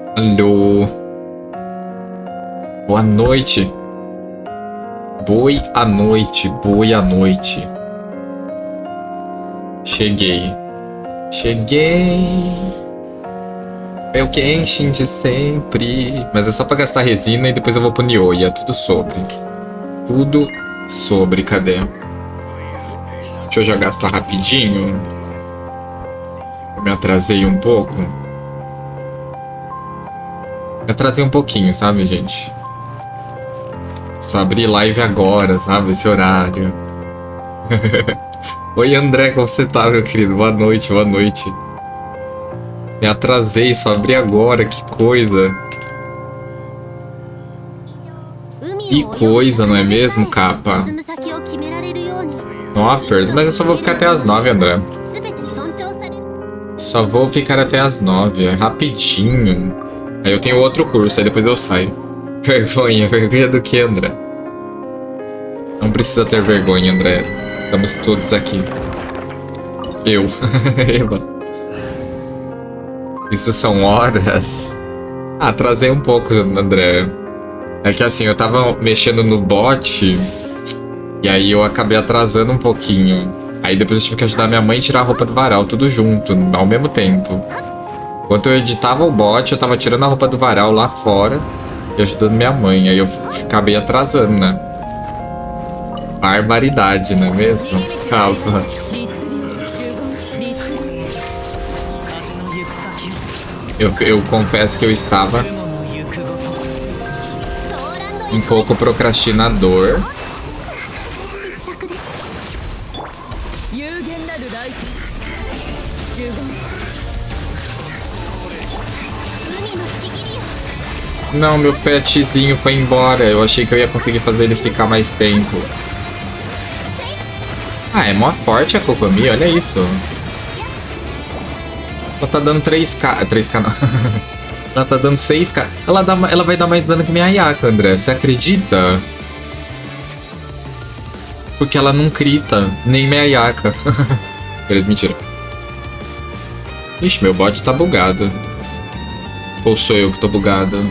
Alô. Boa noite. Boa noite. Boa noite. Cheguei. Cheguei. É o Genshin de sempre. Mas é só pra gastar resina e depois eu vou pro Nioh. E é tudo sobre. Tudo sobre. Cadê? Deixa eu já gastar rapidinho. Eu me atrasei um pouco. Me atrasei um pouquinho, sabe, gente? Só abri live agora, sabe? Esse horário. Oi, André, como você tá, meu querido? Boa noite, boa noite. Me atrasei, só abri agora, que coisa. Que coisa, não é mesmo, capa? Offers, mas eu só vou ficar até as 9, André. Só vou ficar até as 9, é rapidinho. Aí eu tenho outro curso, aí depois eu saio. Vergonha, vergonha do que, André? Não precisa ter vergonha, André. Estamos todos aqui. Eu. Eva. Isso são horas? Ah, atrasei um pouco, André. É que assim, eu tava mexendo no bot e aí eu acabei atrasando um pouquinho. Aí depois eu tive que ajudar minha mãe a tirar a roupa do varal, tudo junto, ao mesmo tempo. Enquanto eu editava o bot, eu tava tirando a roupa do varal lá fora e ajudando minha mãe. Aí eu acabei atrasando, né? Barbaridade, não é mesmo? Calma. Eu confesso que eu estava um pouco procrastinador. Não, meu petzinho foi embora. Eu achei que eu ia conseguir fazer ele ficar mais tempo. Ah, é mó forte a Kokomi, olha isso. Ela tá dando 3k. 3k não. Ela tá dando 6k. Ela vai dar mais dano que minha Ayaka, André. Você acredita? Porque ela não crita. Nem minha Ayaka. Eles mentiram. Ixi, meu bot tá bugado. Ou sou eu que tô bugado?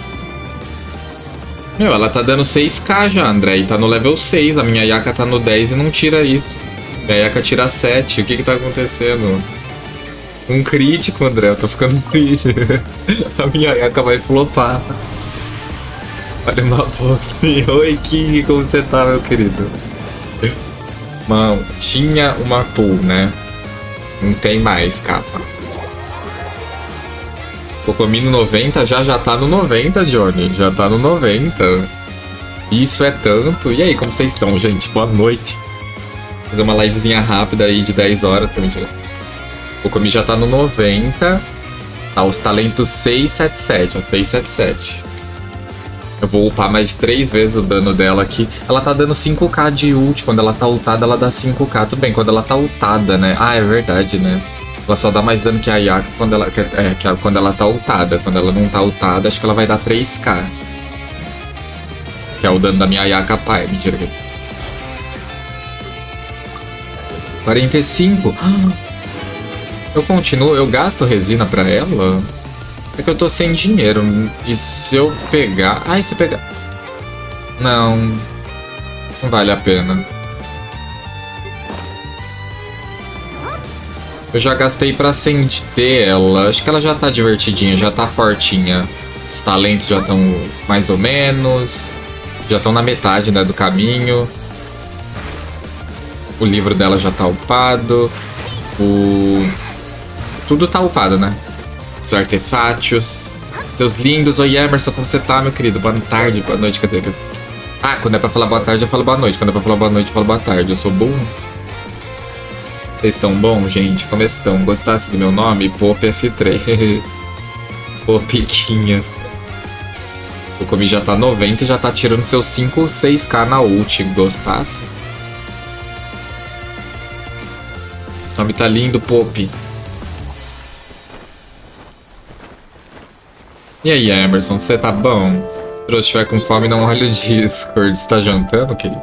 Meu, ela tá dando 6k já, André. E tá no level 6. A minha Ayaka tá no 10 e não tira isso. Minha Ayaka tira 7. O que que tá acontecendo? Um crítico, André. Eu tô ficando triste. A minha Ayaka vai flopar. Olha uma foto. Oi, King. Como você tá, meu querido? Mano, tinha uma pool, né? Não tem mais, capa. Kokomi no 90 já tá no 90, Johnny. Já tá no 90. Isso é tanto. E aí, como vocês estão, gente? Boa noite. Vou fazer uma livezinha rápida aí de 10 horas pra mentira. Kokomi já tá no 90. Tá os talentos 677, ó. 677. Eu vou upar mais 3 vezes o dano dela aqui. Ela tá dando 5k de ult. Quando ela tá ultada, ela dá 5k. Tudo bem, quando ela tá ultada, né? Ah, é verdade, né? Ela só dá mais dano que a Ayaka quando quando ela tá ultada. Quando ela não tá ultada, acho que ela vai dar 3k. Que é o dano da minha Ayaka pai. Mentira. 45. Eu continuo, eu gasto resina pra ela? É que eu tô sem dinheiro. E se eu pegar... Ai, se pegar... Não. Não vale a pena. Eu já gastei pra acender ela. Acho que ela já tá divertidinha, já tá fortinha. Os talentos já estão mais ou menos. Já estão na metade, né, do caminho. O livro dela já tá upado. Tudo tá upado, né? Os artefatos. Seus lindos. Oi, Emerson, como você tá, meu querido? Boa tarde, boa noite, quer dizer... Ah, quando é pra falar boa tarde, eu falo boa noite. Quando é pra falar boa noite, eu falo boa tarde. Eu sou burro. Vocês estão bom, gente? Como estão? Gostasse do meu nome? Pop F3. Pô, piquinha. O Kokomi já tá 90 e já tá tirando seus 5 ou 6k na ult. Gostasse? Esse nome tá lindo, Pop. E aí, Emerson, você tá bom? Se você estiver com fome, não olha o Discord. Você tá jantando, querido?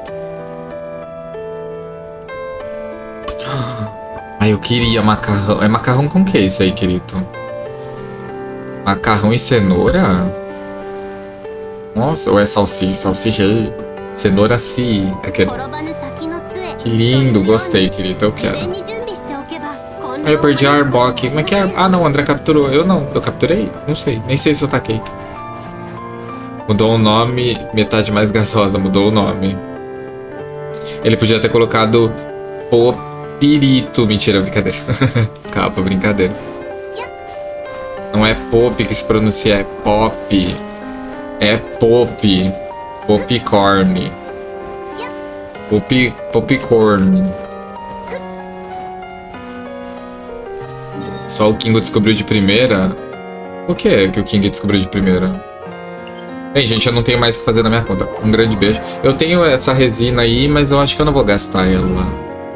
Ah, eu queria macarrão. É macarrão com que isso aí, querido? Macarrão e cenoura? Nossa, ou é salsicha? Salsicha aí. Cenoura sim. Que lindo, gostei, querido. Eu quero. Aí eu perdi a Arbok. Como é que é? Ah, não, o André capturou. Eu não. Eu capturei? Não sei. Nem sei se eu taquei. Mudou o nome. Metade mais gasosa. Mudou o nome. Ele podia ter colocado Popirito. Mentira, brincadeira. Capa, brincadeira. Não é Pop que se pronuncia, é Pop. É Pop. Popcorn. Popcorn. Só o Kingo descobriu de primeira? O que é que o King descobriu de primeira? Bem, gente, eu não tenho mais o que fazer na minha conta. Um grande beijo. Eu tenho essa resina aí, mas eu acho que eu não vou gastar ela.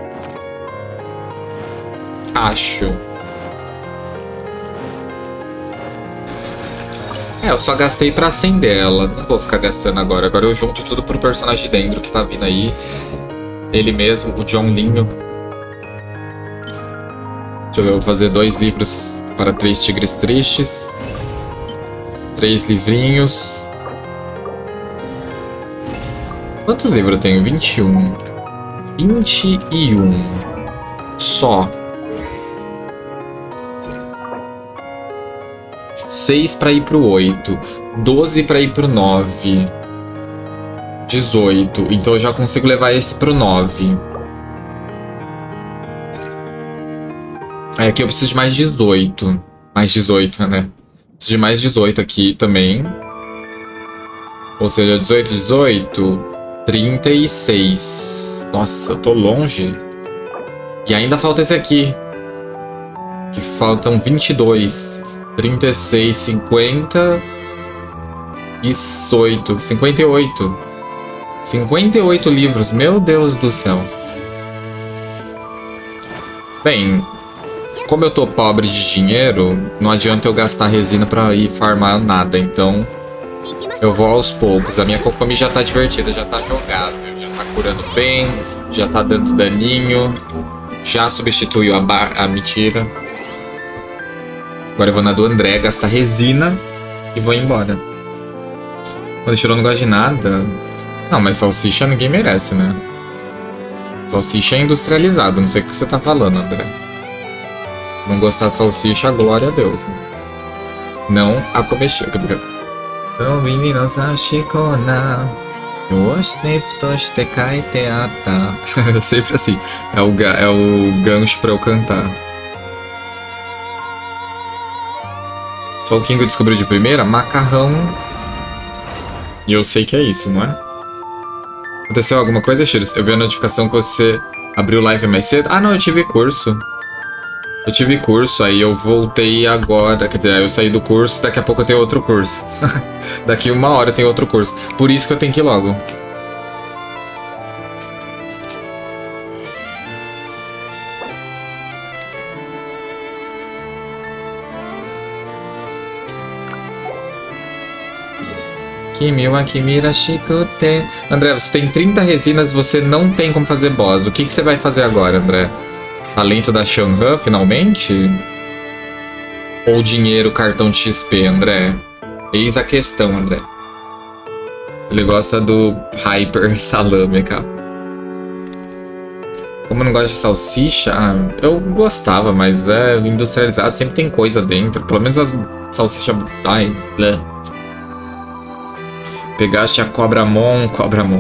Acho. É, eu só gastei pra acender ela. Não vou ficar gastando agora. Agora eu junto tudo pro personagem dentro que tá vindo aí. Ele mesmo, o John Linho. Deixa eu ver, eu vou fazer 2 livros para 3 tigres tristes. 3 livrinhos. Quantos livros eu tenho? 21. 21. Só. 6 para ir pro 8. 12 para ir pro 9. 18. Então eu já consigo levar esse pro 9. Aí aqui eu preciso de mais 18. Mais 18, né? Preciso de mais 18 aqui também. Ou seja, 18, 18, 36. Nossa, eu tô longe. E ainda falta esse aqui. Que faltam 22. 36, 50. E 8. 58. 58 livros. Meu Deus do céu. Bem, como eu tô pobre de dinheiro, não adianta eu gastar resina pra ir farmar nada. Então, eu vou aos poucos. A minha Kokomi já tá divertida, já tá jogável. Já tá curando bem, já tá dando daninho. Já substituiu a mentira. Agora eu vou na do André, gastar resina e vou embora. Quando ele não gosta de nada. Não, mas salsicha ninguém merece, né? Salsicha é industrializado, não sei o que você tá falando, André. Não gostar de salsicha, glória a Deus. Né? Não a comestível. Sempre assim. É o gancho pra eu cantar. Só o Kingo descobriu de primeira? Macarrão. E eu sei que é isso, não é? Aconteceu alguma coisa, Chiros? Eu vi a notificação que você abriu live mais cedo. Ah, não, eu tive curso. Eu tive curso, aí eu voltei agora. Quer dizer, eu saí do curso, daqui a pouco eu tenho outro curso. Daqui 1 hora eu tenho outro curso. Por isso que eu tenho que ir logo. Kimi wa kimi rashikute. André, você tem 30 resinas, você não tem como fazer boss. O que você vai fazer agora, André? Talento da Shanhan, finalmente? Ou dinheiro, cartão de XP, André? Eis a questão, André. Ele gosta do Hyper Salame, cara. Como eu não gosto de salsicha, eu gostava, mas é industrializado, sempre tem coisa dentro. Pelo menos as salsichas... Ai, blé. Pegaste a Cobramon, Cobramon.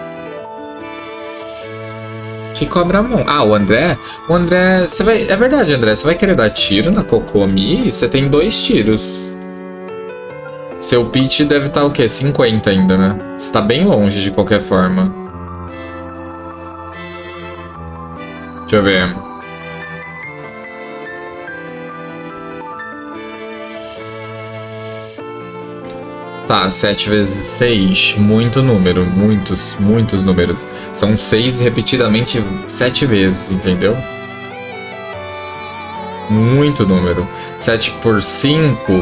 Que Cobramon? Ah, o André? O André, você vai... É verdade, André, você vai querer dar tiro na Kokomi? Você tem 2 tiros. Seu pitch deve estar o quê? 50 ainda, né? Você tá bem longe de qualquer forma. Deixa eu ver. Tá, 7 vezes 6, muito número, muitos números. São 6 repetidamente 7 vezes, entendeu? Muito número. 7 por 5...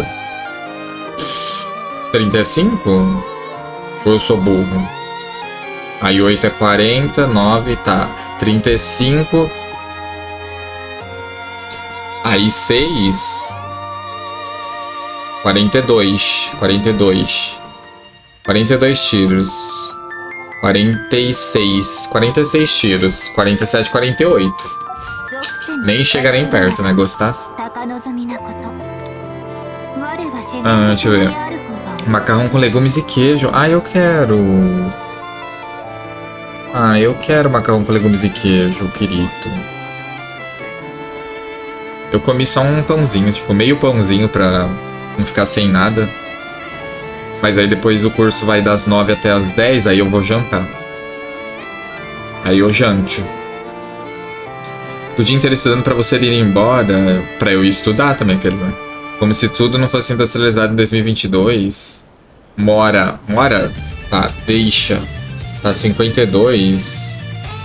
35? Ou eu sou burro? Aí 8 é 40, 9, tá. 35... Aí 6... 42. 42. 42 tiros. 46. 46 tiros. 47, 48. Nem chega nem perto, né? Gostasse? Deixa eu ver. Macarrão com legumes e queijo. Eu quero. Eu quero macarrão com legumes e queijo, querido. Eu comi só um pãozinho, tipo, meio pãozinho pra não ficar sem nada. Mas aí depois o curso vai das 9 até as 10, aí eu vou jantar. Aí eu janto. O dia inteiro estudando pra você ir embora, pra eu ir estudar também, quer dizer. Como se tudo não fosse industrializado em 2022. Mora? Tá, deixa. Tá 52.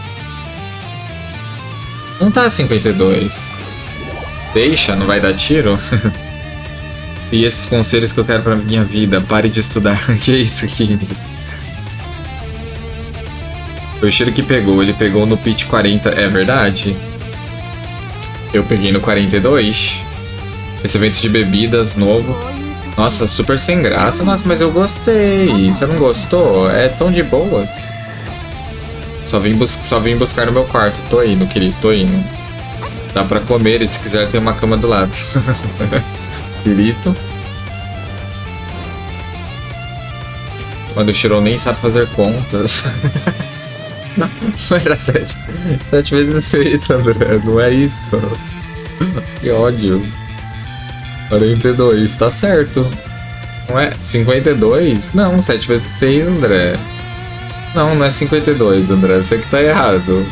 Não tá 52. Deixa, não vai dar tiro? E esses conselhos que eu quero pra minha vida. Pare de estudar. Que isso aqui? Foi o Shiro que pegou. Ele pegou no pitch 40. É verdade? Eu peguei no 42. Esse evento de bebidas novo. Nossa, super sem graça. Nossa, mas eu gostei. Você não gostou? É tão de boas. Só vim buscar no meu quarto. Tô indo, querido. Tô indo. Dá pra comer e se quiser tem uma cama do lado. Querido. Quando o Shiro nem sabe fazer contas. Não era 7. 7 vezes 6, André. Não é isso. Que ódio. 42, tá certo. Não é 52? Não, 7 vezes 6, André. Não é 52, André. Você que tá errado.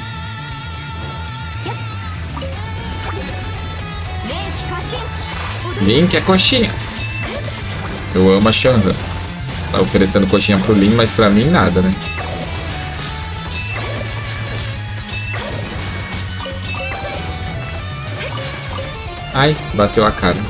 Lin quer coxinha. Eu amo a Shanhan. Tá oferecendo coxinha pro Lin, mas pra mim nada, né? Ai, bateu a cara.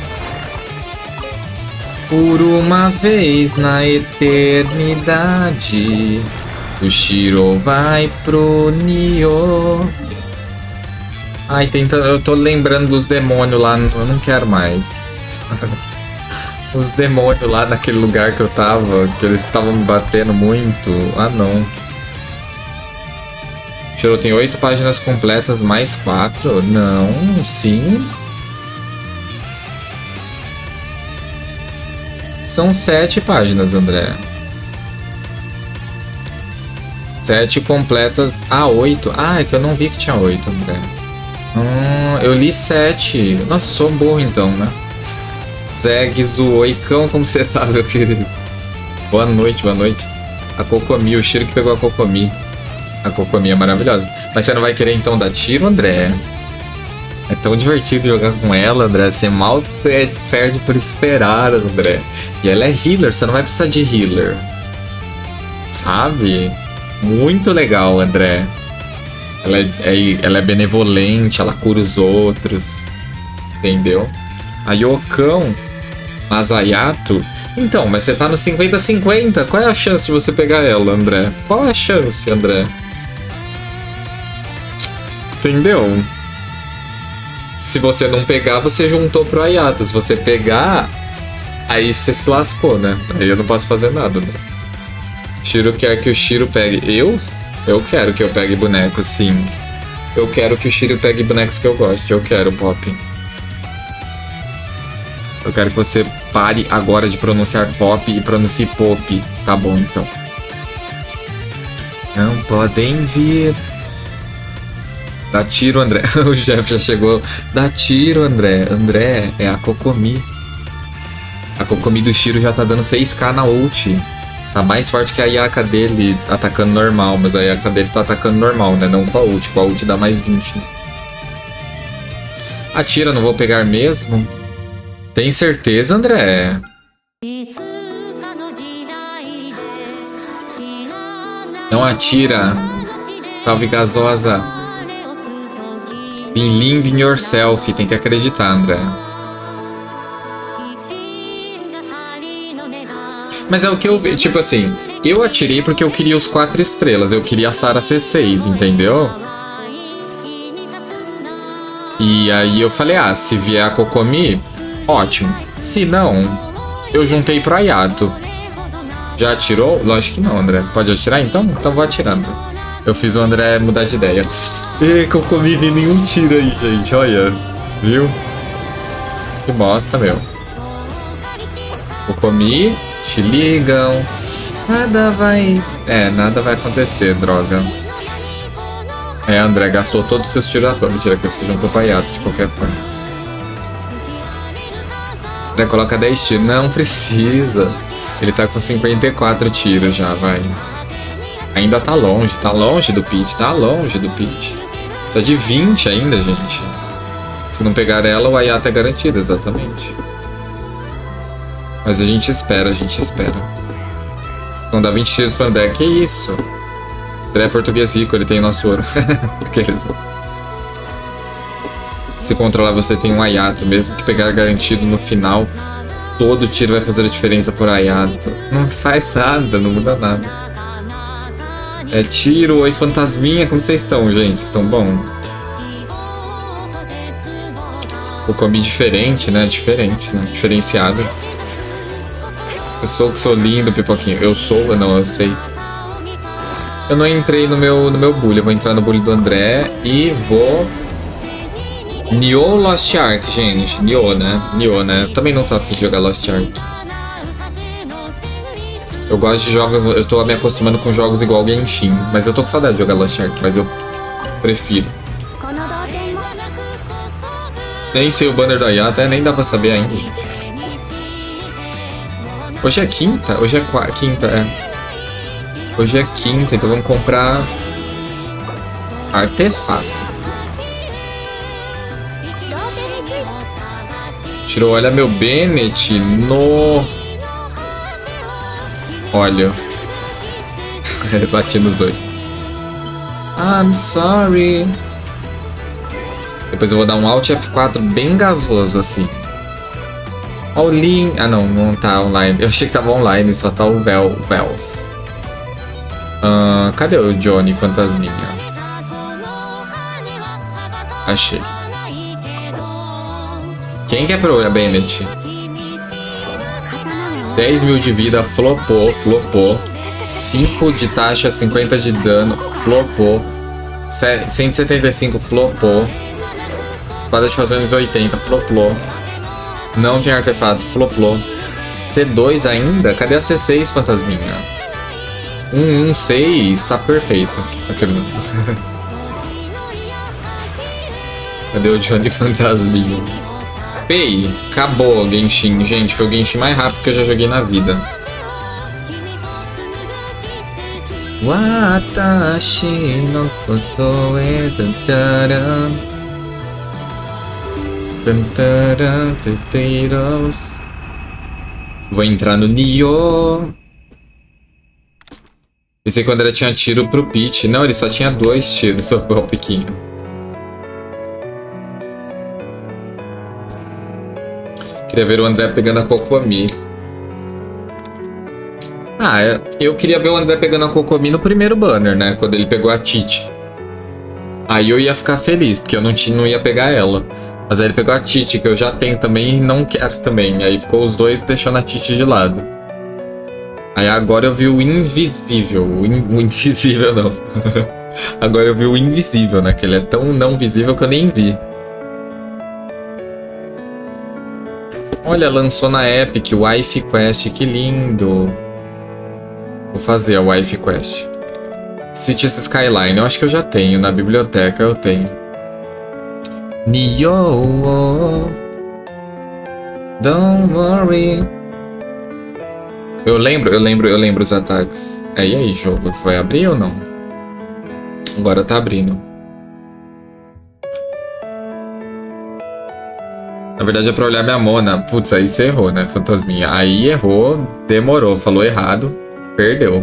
Por uma vez na eternidade, o Shiro vai pro Nioh. Ai, eu tô lembrando dos demônios lá, eu não quero mais. Os demônios lá naquele lugar que eu tava, que eles estavam me batendo muito. Ah, não. Shiro tem 8 páginas completas, mais 4? Não, sim. São 7 páginas, André. 7 completas. 8. É que eu não vi que tinha 8, André. Eu li 7. Nossa, sou burro então, né? Zeg, Zoicão, como você tá, meu querido? Boa noite, boa noite. A Kokomi, o Shiro que pegou a Kokomi. A Kokomi é maravilhosa. Mas você não vai querer então dar tiro, André? É tão divertido jogar com ela, André. Você mal perde por esperar, André. E ela é healer, você não vai precisar de healer. Sabe? Muito legal, André. Ela é benevolente, ela cura os outros. Entendeu? A Yokão, Masayato. Então, mas você tá no 50-50. Qual é a chance de você pegar ela, André? Qual é a chance, André? Entendeu? Se você não pegar, você juntou pro Ayato. Se você pegar, aí você se lascou, né? Aí eu não posso fazer nada, né? Shiro quer que o Shiro pegue. Eu quero que eu pegue bonecos, sim. Eu quero que o Shiro pegue bonecos que eu gosto. Eu quero, Pop. Eu quero que você pare agora de pronunciar Pop e pronuncie Pop. Tá bom, então. Não podem vir. Dá tiro, André. O Jeff já chegou. Dá tiro, André. André, é a Kokomi. A Kokomi do Shiro já tá dando 6k na ult. Tá mais forte que a Yaka dele atacando normal. Mas a Yaka dele tá atacando normal, né? Não com a ult. Com a ult dá mais 20. Atira, não vou pegar mesmo. Tem certeza, André? Não atira. Salve, gasosa. Believe in yourself. Tem que acreditar, André. Mas é o que eu vi. Tipo assim, eu atirei porque eu queria os 4 estrelas. Eu queria a Sarah C6, entendeu? E aí eu falei, se vier a Kokomi, ótimo. Se não, Eu juntei pro Ayato. Já atirou? Lógico que não, André. Pode atirar então? Então vou atirando. Eu fiz o André mudar de ideia. Que eu comi vi nenhum tiro aí, gente. Olha. Viu? Que bosta, meu. Eu comi. Te ligam. Nada vai... nada vai acontecer, droga. André gastou todos os seus tiros à toa. Mentira, que você juntou pro Ayato de qualquer forma. André, coloca 10 tiros. Não precisa. Ele tá com 54 tiros já, vai. Ainda tá longe do pitch, tá longe do pitch. Precisa de 20 ainda, gente. Se não pegar ela, o Ayato é garantido, exatamente. Mas a gente espera, Não dá 20 tiros pro André, que isso? André é português rico, ele tem nosso ouro. Aqueles... Se controlar, você tem um Ayato, mesmo que pegar garantido no final, todo tiro vai fazer a diferença por Ayato. Não faz nada, não muda nada. É tiro, oi fantasminha, como vocês estão, gente? Vocês estão bom? Eu comi diferente, né? Diferenciado. Eu sou que sou lindo, Pipoquinho. Eu sou, não, eu sei. Eu não entrei no meu bully, eu vou entrar no bully do André e vou... Nioh Lost Ark, gente. Nioh, né? Eu também não tô afim de jogar Lost Ark. Eu gosto de jogos... Eu tô me acostumando com jogos igual Genshin. Mas eu tô com saudade de jogar Lost Ark, mas eu prefiro. Nem sei o banner do Ayato, nem dá pra saber ainda, gente. Hoje é quinta? Hoje é quinta, Hoje é quinta, então vamos comprar... Artefato. Tirou, olha meu Bennett no... Olha. Bati nos dois. I'm sorry. Depois eu vou dar um Alt F4 bem gasoso, assim. All in... Ah, não tá online. Eu achei que tava online, só tá o Vels. Cadê o Johnny Fantasminha? Achei. Quem quer pro Bennett? 10 mil de vida, flopou. 5 de taxa, 50 de dano, flopou. 175, flopou. Espada de fações 80, flopou. Não tem artefato, flopou. C2 ainda? Cadê a C6, fantasminha? 116, tá perfeito. Cadê o Johnny Fantasminha? Pei, acabou o Genshin, gente. Foi o Genshin mais rápido que eu já joguei na vida. Watashi no sosoe tantara tantara teteiros. Vou entrar no Nioh. Pensei que o André tinha tiro pro Peach. Não, ele só tinha 2 tiros sobre o Piquinho. Queria ver o André pegando a Kokomi. Eu queria ver o André pegando a Kokomi no primeiro banner, né? Quando ele pegou a Titi. Aí eu ia ficar feliz, porque eu não ia pegar ela. Mas aí ele pegou a Titi, que eu já tenho também e não quero também. Aí ficou os dois deixando a Titi de lado. Aí agora eu vi o invisível. O invisível não. Agora eu vi o invisível, né? Que ele é tão não visível que eu nem vi. Olha, lançou na Epic o Wife Quest, que lindo. Vou fazer a Wife Quest. Cities Skyline, eu acho que eu já tenho, na biblioteca eu tenho. Nioh, don't worry. Eu lembro os ataques. E aí, jogo, você vai abrir ou não? Agora tá abrindo. Na verdade é pra olhar minha Mona. Putz, aí você errou, né, fantasminha? Aí errou, demorou, falou errado. Perdeu.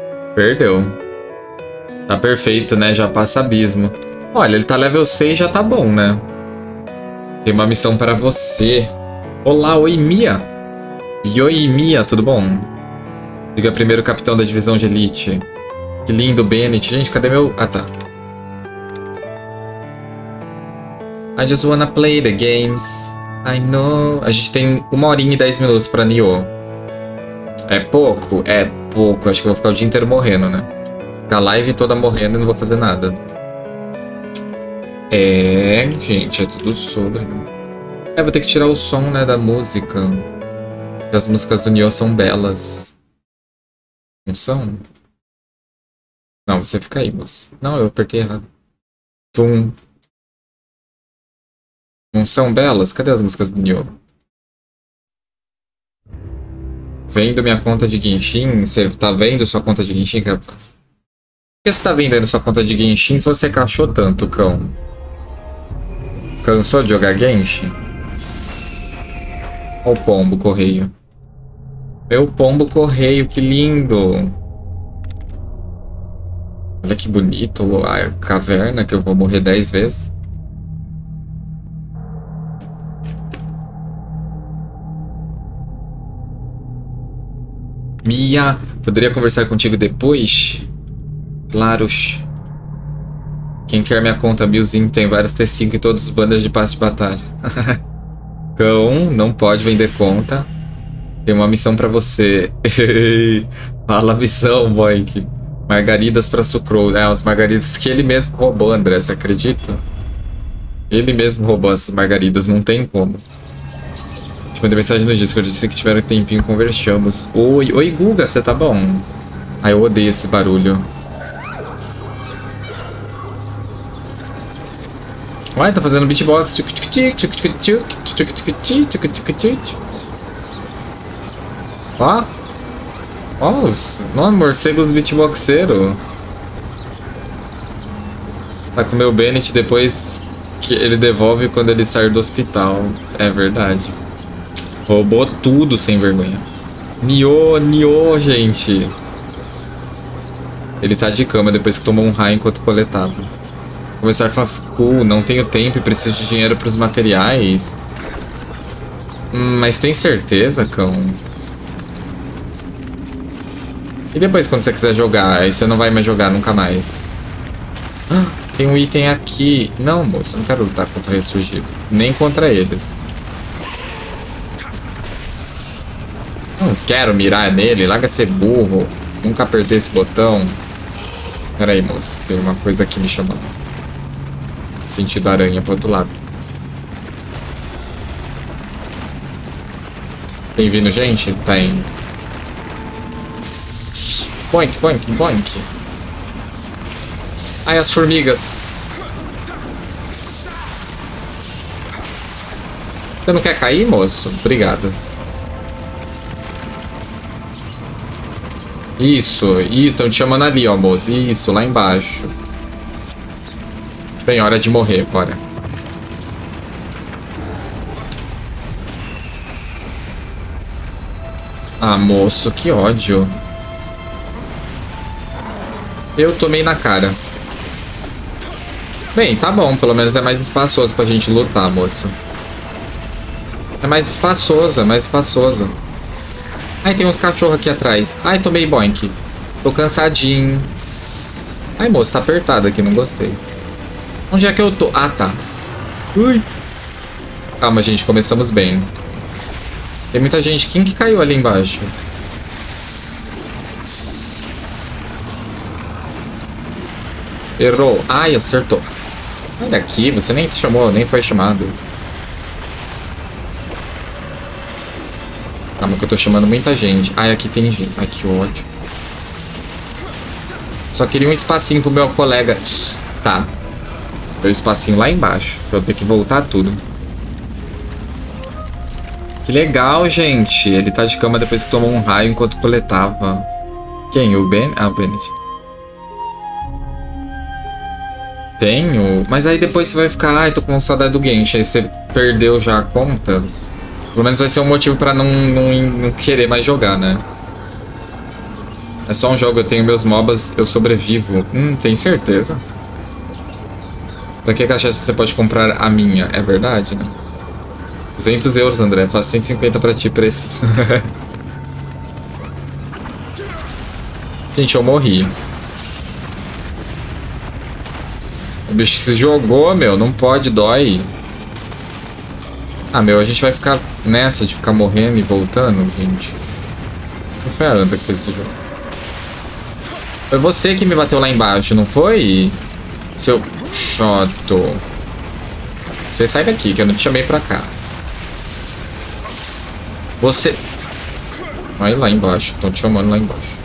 Tá perfeito, né? Já passa abismo. Olha, ele tá level 6, já tá bom, né? Tem uma missão para você. Olá, oi, Mia. Oi, Mia, tudo bom? Liga primeiro capitão da divisão de elite. Que lindo, Bennett. Gente, cadê meu... Ah, tá. I just wanna play the games. I know. A gente tem 1 horinha e 10 minutos pra Nioh. É pouco? É pouco. Acho que eu vou ficar o dia inteiro morrendo, né? Ficar a live toda morrendo e não vou fazer nada. É, gente, é tudo sobre. É, vou ter que tirar o som, né, da música. Porque as músicas do Nioh são belas. Não são? Não, você fica aí, moço. Não, eu apertei errado. Tum. Não são belas? Cadê as músicas do Nioh? Vendo minha conta de Genshin? Você tá vendo sua conta de Genshin? Por que você tá vendendo sua conta de Genshin se você cachou tanto, cão? Cansou de jogar Genshin? Olha o pombo correio. Meu pombo correio, que lindo! Olha que bonito a caverna que eu vou morrer 10 vezes. Mia, poderia conversar contigo depois? Claro. Quem quer minha conta Milzinho tem vários T5 e todos os bandas de passe de batalha. Cão, não pode vender conta. Tem uma missão pra você. Fala a missão, Boink. Margaridas pra Sucrou. É, as margaridas que ele mesmo roubou, André, você acredita? Ele mesmo roubou essas margaridas, não tem como. Te mandei mensagem no Discord, eu disse que tiveram tempinho, conversamos. Oi, Guga, você tá bom? Ai, eu odeio esse barulho. Uai, tá fazendo beatbox. Ó. Ó, os morcegos beatboxeiro. Tá com o meu Bennett depois que ele devolve quando ele sair do hospital. É verdade. Roubou tudo sem vergonha. Nioh, gente. Ele tá de cama depois que tomou um raio enquanto coletava. Começar Fafu, não tenho tempo e preciso de dinheiro pros materiais. Mas tem certeza, cão? E depois quando você quiser jogar? Aí você não vai mais jogar nunca mais. Tem um item aqui. Não, moço, eu não quero lutar contra o ressurgido. Nem contra eles. Não quero mirar nele, larga de ser burro. Nunca apertei esse botão. Pera aí, moço, tem uma coisa aqui me chamando. Sentido aranha pro outro lado. Tem vindo gente? Tem. Boink, boink, boink. Ai, as formigas. Você não quer cair, moço? Obrigado. Isso, estão te chamando ali, ó, moço. Isso, lá embaixo. Bem, hora de morrer, bora. Ah, moço, que ódio. Eu tomei na cara. Bem, tá bom, pelo menos é mais espaçoso pra gente lutar, moço. É mais espaçoso, é mais espaçoso. Ai, tem uns cachorros aqui atrás. Ai, tomei boink. Tô cansadinho. Ai, moço, tá apertado aqui, não gostei. Onde é que eu tô? Ah, tá. Ui. Calma, gente, começamos bem. Tem muita gente. Quem que caiu ali embaixo? Errou. Ai, acertou. Olha aqui, você nem chamou, nem foi chamado. Calma que eu tô chamando muita gente. Ai, aqui tem gente. Ai, que ódio. Só queria um espacinho pro meu colega. Tá. Meu espacinho lá embaixo. Pra eu ter que voltar tudo. Que legal, gente. Ele tá de cama depois que tomou um raio enquanto coletava. Quem? O Ben? Ah, o Bennett. Tenho. Mas aí depois você vai ficar... Ai, tô com saudade do Genshin. Aí você perdeu já a conta. Pelo menos vai ser um motivo pra não querer mais jogar, né? É só um jogo, eu tenho meus MOBAs, eu sobrevivo. Tem certeza? Pra que cachaça você pode comprar a minha? É verdade, né? 200 euros, André. Faço 150 pra ti, preço. Gente, eu morri. O bicho se jogou, meu. Não pode, dói. Ah, meu, a gente vai ficar nessa de ficar morrendo e voltando, gente. Não foi a Anta que fez esse jogo. Foi você que me bateu lá embaixo, não foi? Seu chato. Você sai daqui, que eu não te chamei pra cá. Você... Olha lá embaixo, estão te chamando lá embaixo.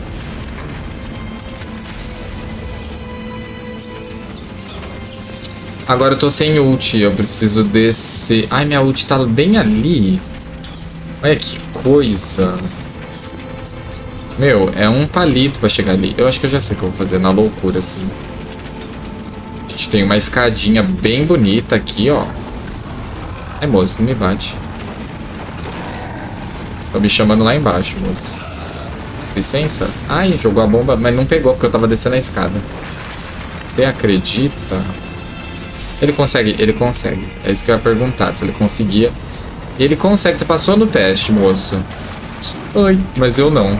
Agora eu tô sem ult, eu preciso descer... Ai, minha ult tá bem ali. Olha que coisa. Meu, é um palito pra chegar ali. Eu acho que eu já sei o que eu vou fazer, na loucura, assim. A gente tem uma escadinha bem bonita aqui, ó. Ai, moço, não me bate. Tô me chamando lá embaixo, moço. Licença? Ai, jogou a bomba, mas não pegou porque eu tava descendo a escada. Você acredita? Ele consegue, ele consegue. É isso que eu ia perguntar, se ele conseguia. Ele consegue, você passou no teste, moço. Oi, mas eu não.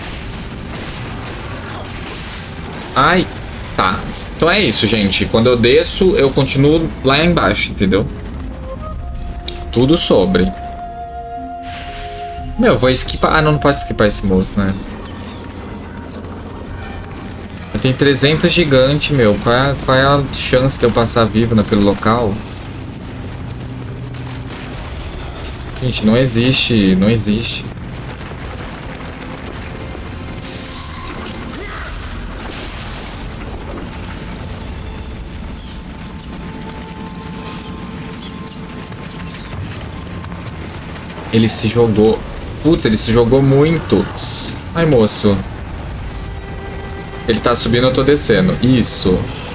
Ai, tá. Então é isso, gente. Quando eu desço, eu continuo lá embaixo, entendeu? Tudo sobre. Meu, eu vou esquipar. Ah, não, não pode esquipar esse moço, né? Eu tenho 300 gigante, meu. Qual é a chance de eu passar vivo naquele local? Gente, não existe. Não existe. Ele se jogou. Putz, ele se jogou muito. Ai, moço. Ele tá subindo, eu tô descendo. Isso.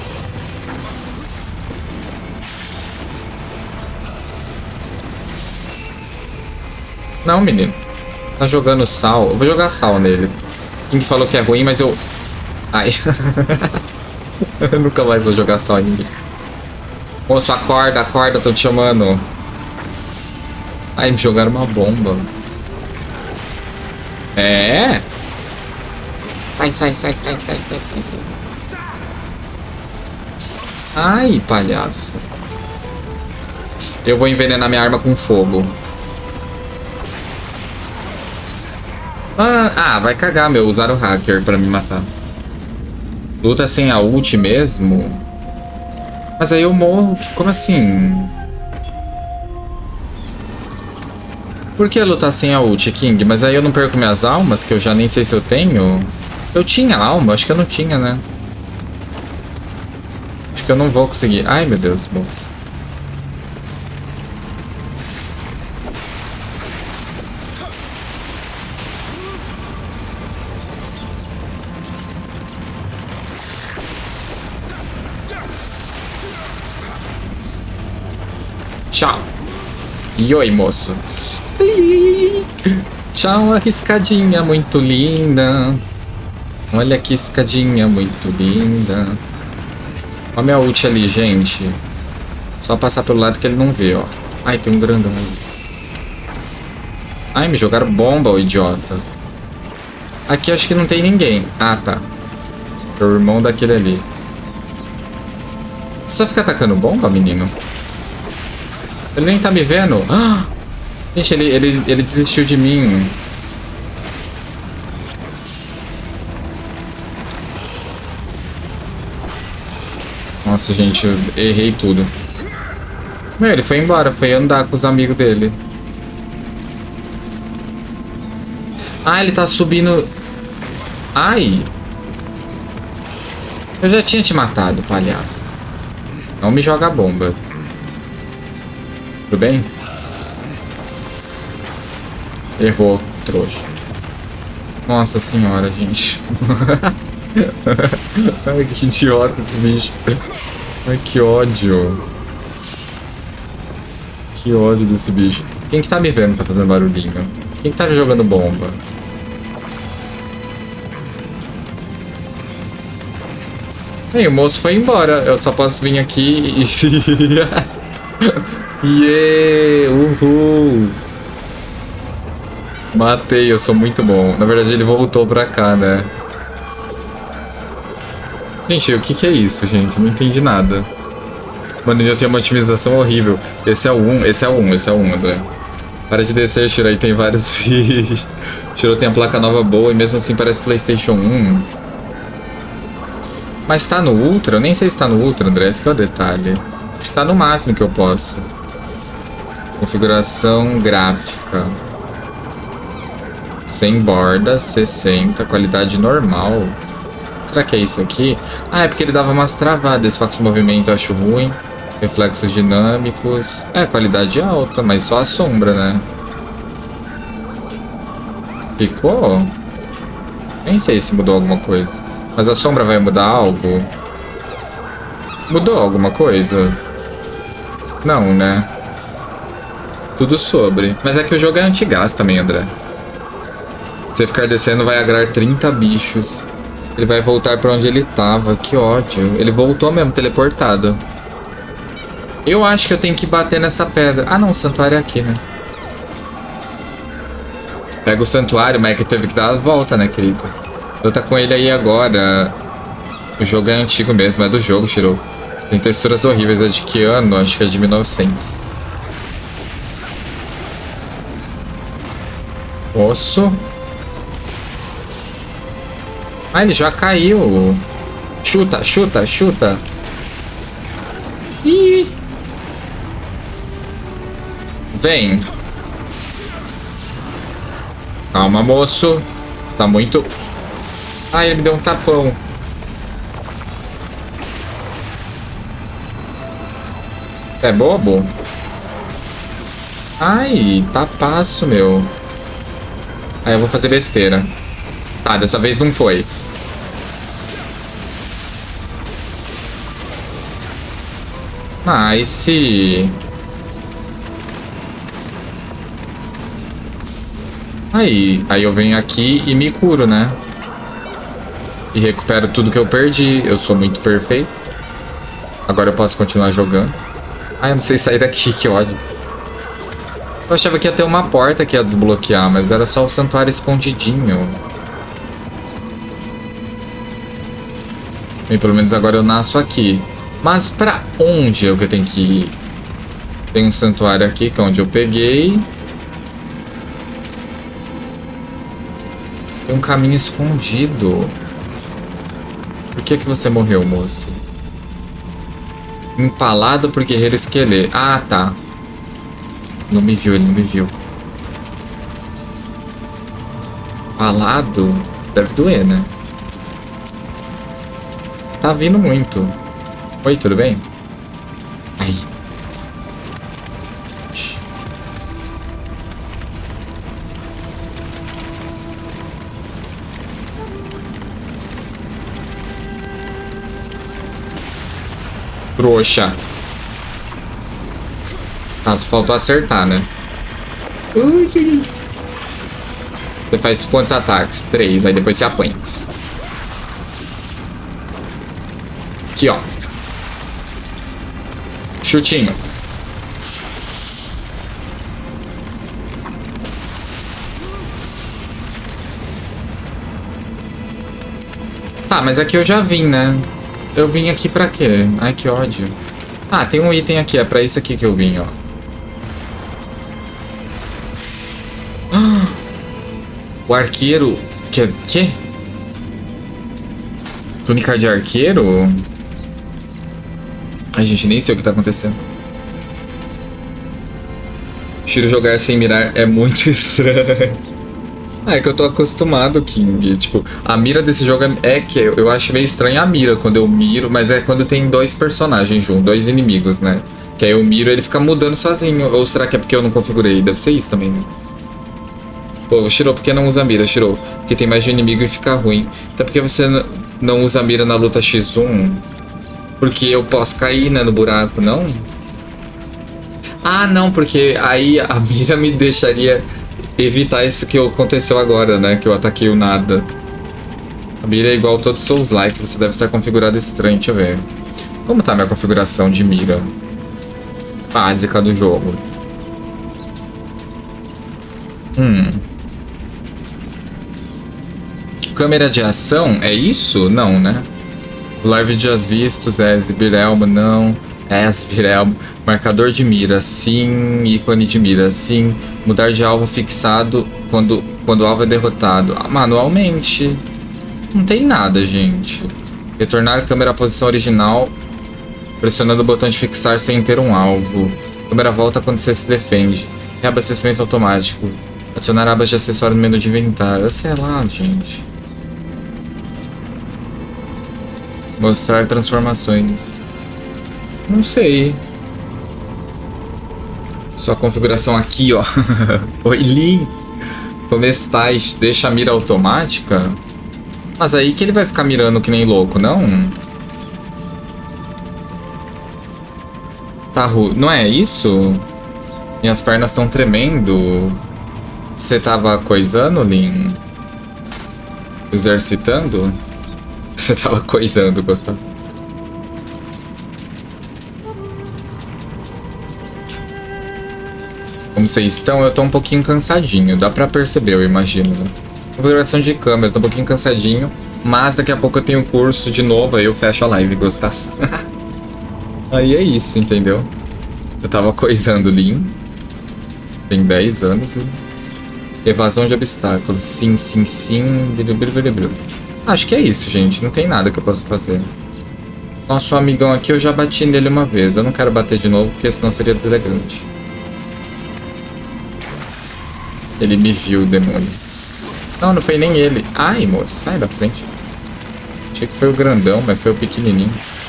Não, menino. Tá jogando sal. Eu vou jogar sal nele. Quem que falou que é ruim, mas eu... Ai. Eu nunca mais vou jogar sal em ninguém. Moço, acorda, acorda, tô te chamando. Ai, me jogaram uma bomba. É? Sai, sai, sai, sai, sai, sai, sai. Ai, palhaço. Eu vou envenenar minha arma com fogo. Ah, vai cagar, meu. Usaram o hacker pra me matar. Luta sem a ult mesmo? Mas aí eu morro. Como assim? Por que lutar sem a ult, King? Mas aí eu não perco minhas almas, que eu já nem sei se eu tenho. Eu tinha alma? Acho que eu não tinha, né? Acho que eu não vou conseguir. Ai, meu Deus, moço. Tchau. E oi, moço. Tchau, a escadinha muito linda. Olha que escadinha muito linda. Olha a minha ult ali, gente. Só passar pelo lado que ele não vê, ó. Ai, tem um grandão aí. Ai, me jogaram bomba, ô idiota. Aqui acho que não tem ninguém. Ah, tá. É o irmão daquele ali. Você só fica atacando bomba, menino? Ele nem tá me vendo. Ah! Gente, ele desistiu de mim. Nossa, gente, eu errei tudo. Meu, ele foi embora, foi andar com os amigos dele. Ah, ele tá subindo... Ai! Eu já tinha te matado, palhaço. Não me joga a bomba. Tudo bem? Errou, trouxa. Nossa senhora, gente. Ai, que idiota esse bicho. Ai, que ódio. Que ódio desse bicho. Quem que tá me vendo tá fazendo barulhinho? Quem que tá me jogando bomba? Ei, o moço foi embora. Eu só posso vir aqui e... Yeah! Uhul! Matei, eu sou muito bom. Na verdade ele voltou pra cá, né? Gente, o que é isso, gente? Não entendi nada. Mano, eu tenho uma otimização horrível. Esse é o 1, esse é o 1, esse é o 1, André. Para de descer, Shiro, aí tem vários vídeos. Shiro tem a placa nova boa e mesmo assim parece PlayStation 1. Mas tá no Ultra? Eu nem sei se tá no Ultra, André, esse que é o detalhe. Acho que tá no máximo que eu posso. Configuração gráfica. Sem borda, 60, qualidade normal. Será que é isso aqui? Ah, é porque ele dava umas travadas. Esse foco de movimento eu acho ruim. Reflexos dinâmicos. É, qualidade alta, mas só a sombra, né? Ficou? Nem sei se mudou alguma coisa. Mas a sombra vai mudar algo? Mudou alguma coisa? Não, né? Tudo sobre. Mas é que o jogo é antigás também, André. Se você ficar descendo, vai agrar 30 bichos. Ele vai voltar pra onde ele tava. Que ódio. Ele voltou mesmo, teleportado. Eu acho que eu tenho que bater nessa pedra. Ah, não, o santuário é aqui, né? Pega o santuário, mas é que teve que dar a volta, né, querido? Eu tá com ele aí agora. O jogo é antigo mesmo, é do jogo, Shiro. Tem texturas horríveis. É de que ano? Acho que é de 1900. Osso. Ah, ele já caiu. Chuta, chuta, chuta. Ih. Vem. Calma, moço. Você tá muito... Ai, ele me deu um tapão. É bobo? Ai, tapaço, meu. Aí eu vou fazer besteira. Tá, dessa vez não foi. Nice. Aí eu venho aqui e me curo, né? E recupero tudo que eu perdi. Eu sou muito perfeito. Agora eu posso continuar jogando. Ai, eu não sei sair daqui, que ódio. Eu achava que ia ter uma porta que ia desbloquear, mas era só o santuário escondidinho. E pelo menos agora eu nasço aqui. Mas pra onde é que eu tenho que ir? Tem um santuário aqui, que é onde eu peguei. Tem um caminho escondido. Por que você morreu, moço? Empalado por guerreiro esqueleto. Ah, tá. Não me viu, ele não me viu. Empalado? Deve doer, né? Tá vindo muito. Oi, tudo bem? Ai. Trouxa. Ah, só faltou acertar, né? Você faz quantos ataques? 3, aí depois você apanha. Aqui, ó. Chutinho. Tá, mas aqui eu já vim, né? Eu vim aqui pra quê? Ai, que ódio. Ah, tem um item aqui. É pra isso aqui que eu vim, ó. Ah, o arqueiro... Que? Túnica de arqueiro? Ai, gente, nem sei o que tá acontecendo. Shiro jogar sem mirar é muito estranho. Ah, é que eu tô acostumado, King. Tipo, a mira desse jogo é que eu acho meio estranho a mira quando eu miro, mas é quando tem dois personagens juntos, dois inimigos, né? Que aí eu miro e ele fica mudando sozinho. Ou será que é porque eu não configurei? Deve ser isso também, né? Pô, Shiro, por que não usa a mira, Shiro? Porque tem mais de inimigo e fica ruim. Até porque você não usa a mira na luta X1? Porque eu posso cair, né, no buraco, não? Ah, não, porque aí a mira me deixaria evitar isso que aconteceu agora, né? Que eu ataquei o nada. A mira é igual todo Souls-like, você deve estar configurado estranho, deixa eu ver. Como tá a minha configuração de mira básica do jogo? Câmera de ação, é isso? Não, né? Live Dias Vistos, exibir Elma, não. Virar marcador de mira, sim. Ícone de mira, sim. Mudar de alvo fixado quando o alvo é derrotado. Manualmente. Não tem nada, gente. Retornar a câmera à posição original pressionando o botão de fixar sem ter um alvo. A câmera volta quando você se defende. Reabastecimento automático. Adicionar abas de acessório no menu de inventário. Sei lá, gente. Mostrar transformações. Não sei. Sua configuração aqui, ó. Oi, Lin. Como estáis? Deixa a mira automática? Mas aí que ele vai ficar mirando que nem louco, não? Tá ruim. Não é isso? Minhas pernas estão tremendo. Você tava coisando, Lin? Exercitando? Você tava coisando, Gustavo. Como vocês estão? Eu tô um pouquinho cansadinho. Dá pra perceber, eu imagino. Configuração de câmera, tô um pouquinho cansadinho. Mas daqui a pouco eu tenho curso de novo, aí eu fecho a live, Gustavo. Aí é isso, entendeu? Eu tava coisando Lin. Tem 10 anos. Evasão de obstáculos. Sim, sim, sim. Acho que é isso, gente. Não tem nada que eu possa fazer. Nosso amigão aqui, eu já bati nele uma vez. Eu não quero bater de novo, porque senão seria deselegante. Ele me viu, o demônio. Não, não foi nem ele. Ai, moço, sai da frente. Achei que foi o grandão, mas foi o pequenininho.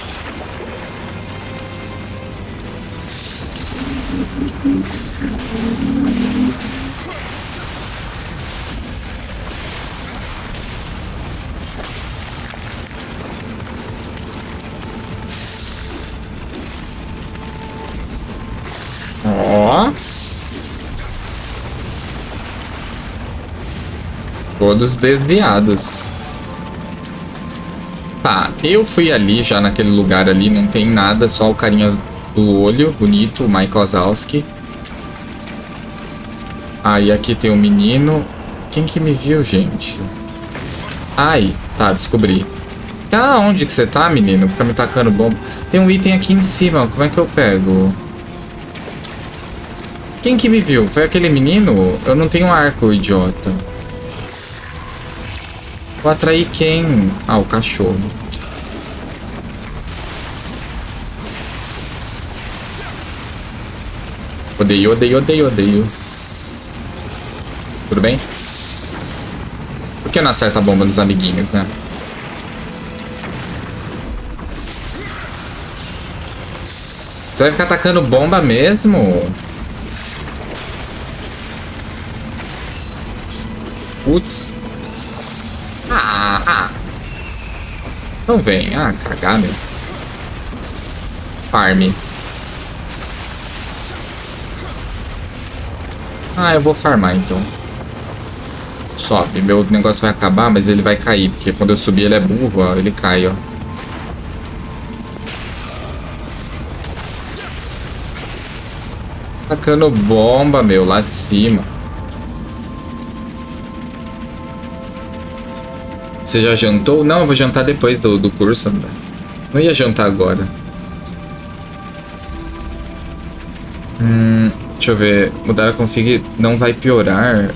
Ó. Todos desviados. Tá, eu fui ali já naquele lugar ali, não tem nada, só o carinha do olho, bonito, o Mike Wazowski. Aí aqui tem um menino. Quem que me viu, gente? Ai, tá, descobri. Ah, onde que você tá, menino? Fica me tacando bomba. Tem um item aqui em cima, como é que eu pego? Quem que me viu? Foi aquele menino? Eu não tenho arco, idiota. Vou atrair quem? Ah, o cachorro. Odeio, odeio, odeio, odeio. Tudo bem? Por que não acerta a bomba dos amiguinhos, né? Você vai ficar atacando bomba mesmo? Putz. Não vem. Ah, cagar, meu. Farm. Ah, eu vou farmar, então. Sobe. Meu negócio vai acabar, mas ele vai cair. Porque quando eu subir, ele é burro, ó. Ele cai, ó. Tacando bomba, meu, lá de cima. Você já jantou? Não, eu vou jantar depois do curso, André. Não ia jantar agora. Deixa eu ver. Mudar a config não vai piorar.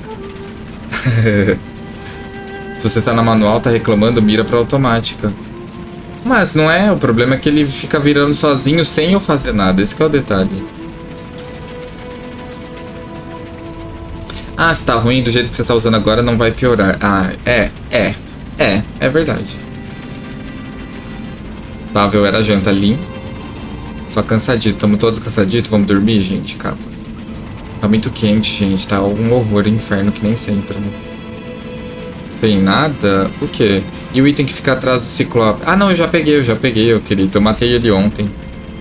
Se você tá na manual, tá reclamando, mira pra automática. Mas não é, o problema é que ele fica virando sozinho sem eu fazer nada. Esse que é o detalhe. Ah, se tá ruim do jeito que você tá usando agora, não vai piorar. Ah, é verdade. Tava, eu era janta ali. Só cansadito, tamo todos cansaditos, vamos dormir, gente, calma. Tá muito quente, gente, tá um horror, inferno que nem sempre, né? Tem nada? O quê? E o item que fica atrás do Ciclope? Ah, não, eu já peguei, eu querido, eu matei ele ontem.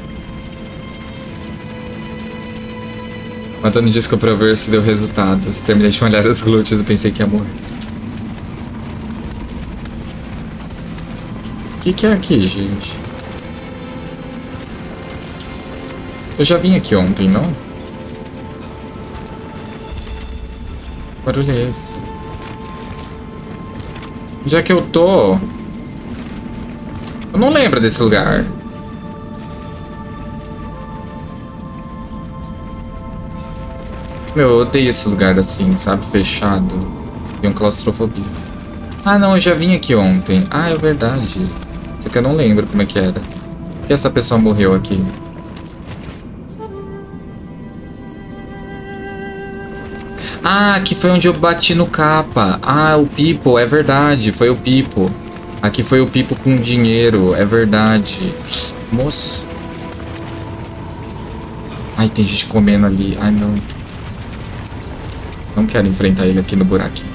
Matando disco pra ver se deu resultados. Terminei de malhar os glúteos e pensei que ia morrer. O que é aqui, gente? Eu já vim aqui ontem, não? Que barulho é esse? Onde é que eu tô? Eu não lembro desse lugar. Meu, eu odeio esse lugar assim, sabe? Fechado. Tem um claustrofobia. Ah, não, eu já vim aqui ontem. Ah, é verdade. Só que eu não lembro como é que era. Por que essa pessoa morreu aqui? Ah, aqui foi onde eu bati no capa. Ah, o Pipo, é verdade. Foi o Pipo. Aqui foi o Pipo com dinheiro, é verdade. Moço. Ai, tem gente comendo ali. Ai, não. Não quero enfrentar ele aqui no buraquinho.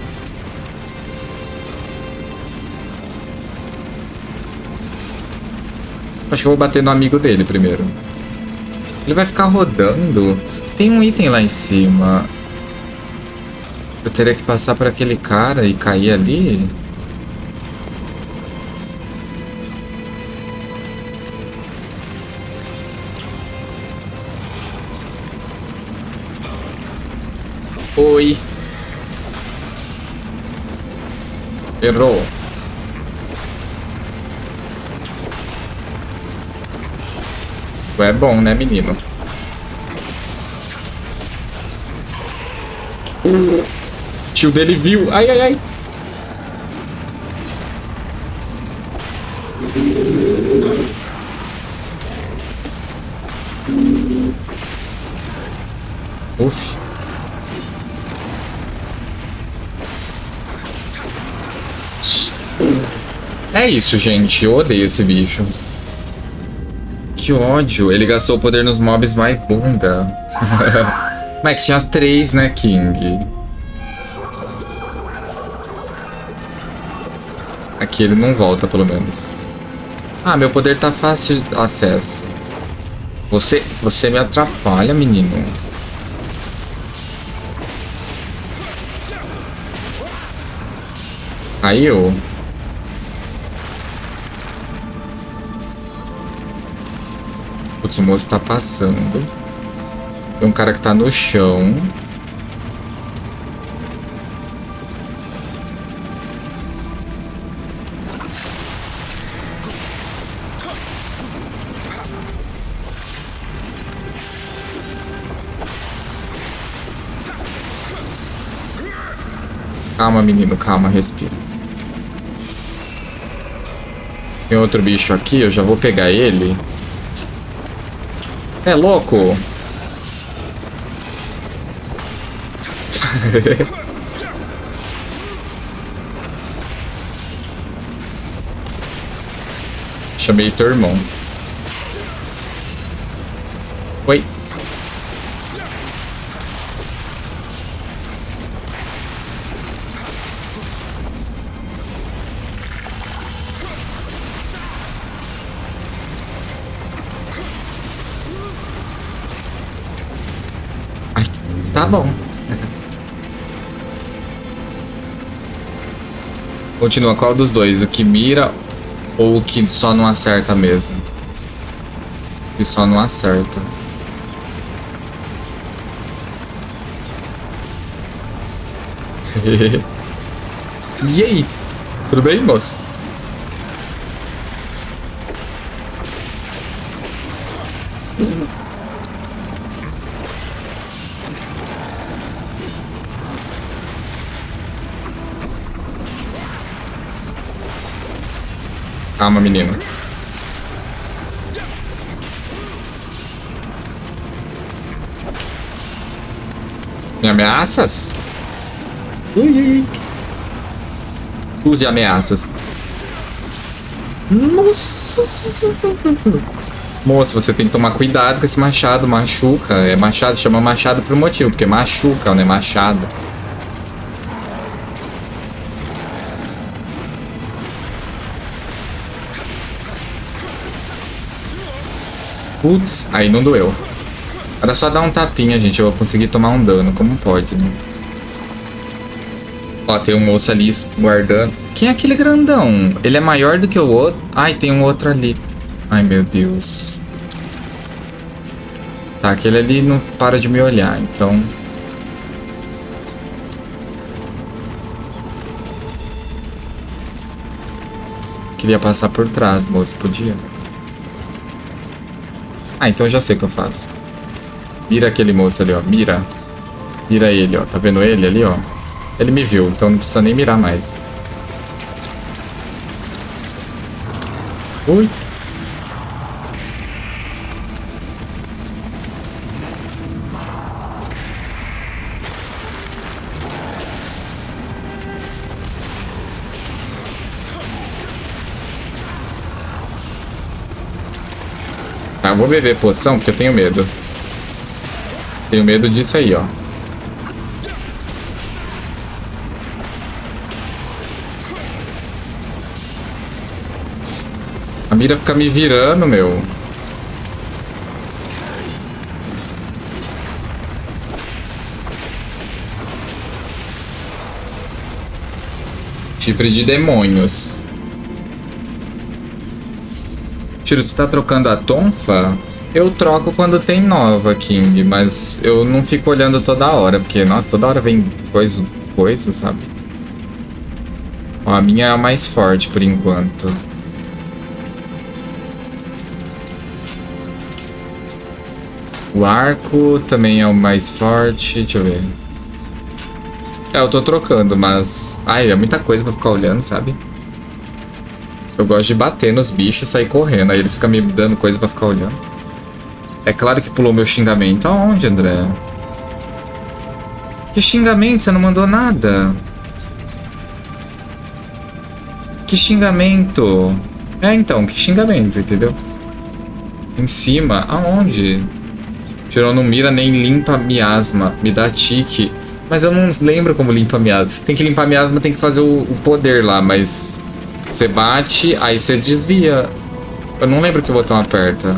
Acho que eu vou bater no amigo dele primeiro. Ele vai ficar rodando. Tem um item lá em cima. Eu teria que passar por aquele cara e cair ali? Oi. Errou. Tu é bom, né, menino? O tio dele viu. Ai, ai, ai. Uf. É isso, gente. Eu odeio esse bicho. Que ódio. Ele gastou o poder nos mobs mais bunda. Mas que tinha 3, né, King? Aqui ele não volta, pelo menos. Ah, meu poder tá fácil de acesso. Você me atrapalha, menino. Aí eu. Putz, o moço tá passando. Tem um cara que tá no chão. Calma, menino, calma, respira. Tem outro bicho aqui, eu já vou pegar ele. É louco? Chamei teu irmão. Oi. Ai, tá bom. Continua, qual dos dois? O que mira ou o que só não acerta mesmo? O que só não acerta. E aí? Tudo bem, moço? Calma, menino. Me ameaças? Ui. Use ameaças. Nossa. Moço, você tem que tomar cuidado com esse machado. Machuca. É machado, chama machado por um motivo. Porque machuca, né? Machado. Putz, aí não doeu. Era só dar um tapinha, gente. Eu vou conseguir tomar um dano. Como pode, né? Ó, tem um moço ali guardando. Quem é aquele grandão? Ele é maior do que o outro? Ai, tem um outro ali. Ai, meu Deus. Tá, aquele ali não para de me olhar, então... Queria passar por trás, moço. Podia? Ah, então eu já sei o que eu faço. Mira aquele moço ali, ó. Mira. Mira ele, ó. Tá vendo ele ali, ó? Ele me viu, então não precisa nem mirar mais. Ui. Tá, eu vou beber poção porque eu tenho medo. Tenho medo disso aí, ó. A mira fica me virando, meu. Chifre de demônios. Tiro, tu tá trocando a tonfa? Eu troco quando tem nova, King, mas eu não fico olhando toda hora, porque, nossa, toda hora vem coisa, sabe? Ó, a minha é a mais forte por enquanto. O arco também é o mais forte, deixa eu ver. É, eu tô trocando, mas... ai, é muita coisa pra ficar olhando, sabe? Eu gosto de bater nos bichos e sair correndo, aí eles ficam me dando coisa pra ficar olhando. É claro que pulou meu xingamento. Aonde, André? Que xingamento? Você não mandou nada. Que xingamento? É, então, que xingamento, entendeu? Em cima? Aonde? Tirou não mira nem limpa miasma. Me dá tique. Mas eu não lembro como limpa miasma. Tem que limpar miasma, tem que fazer o poder lá, mas... você bate, aí você desvia. Eu não lembro que botão aperta.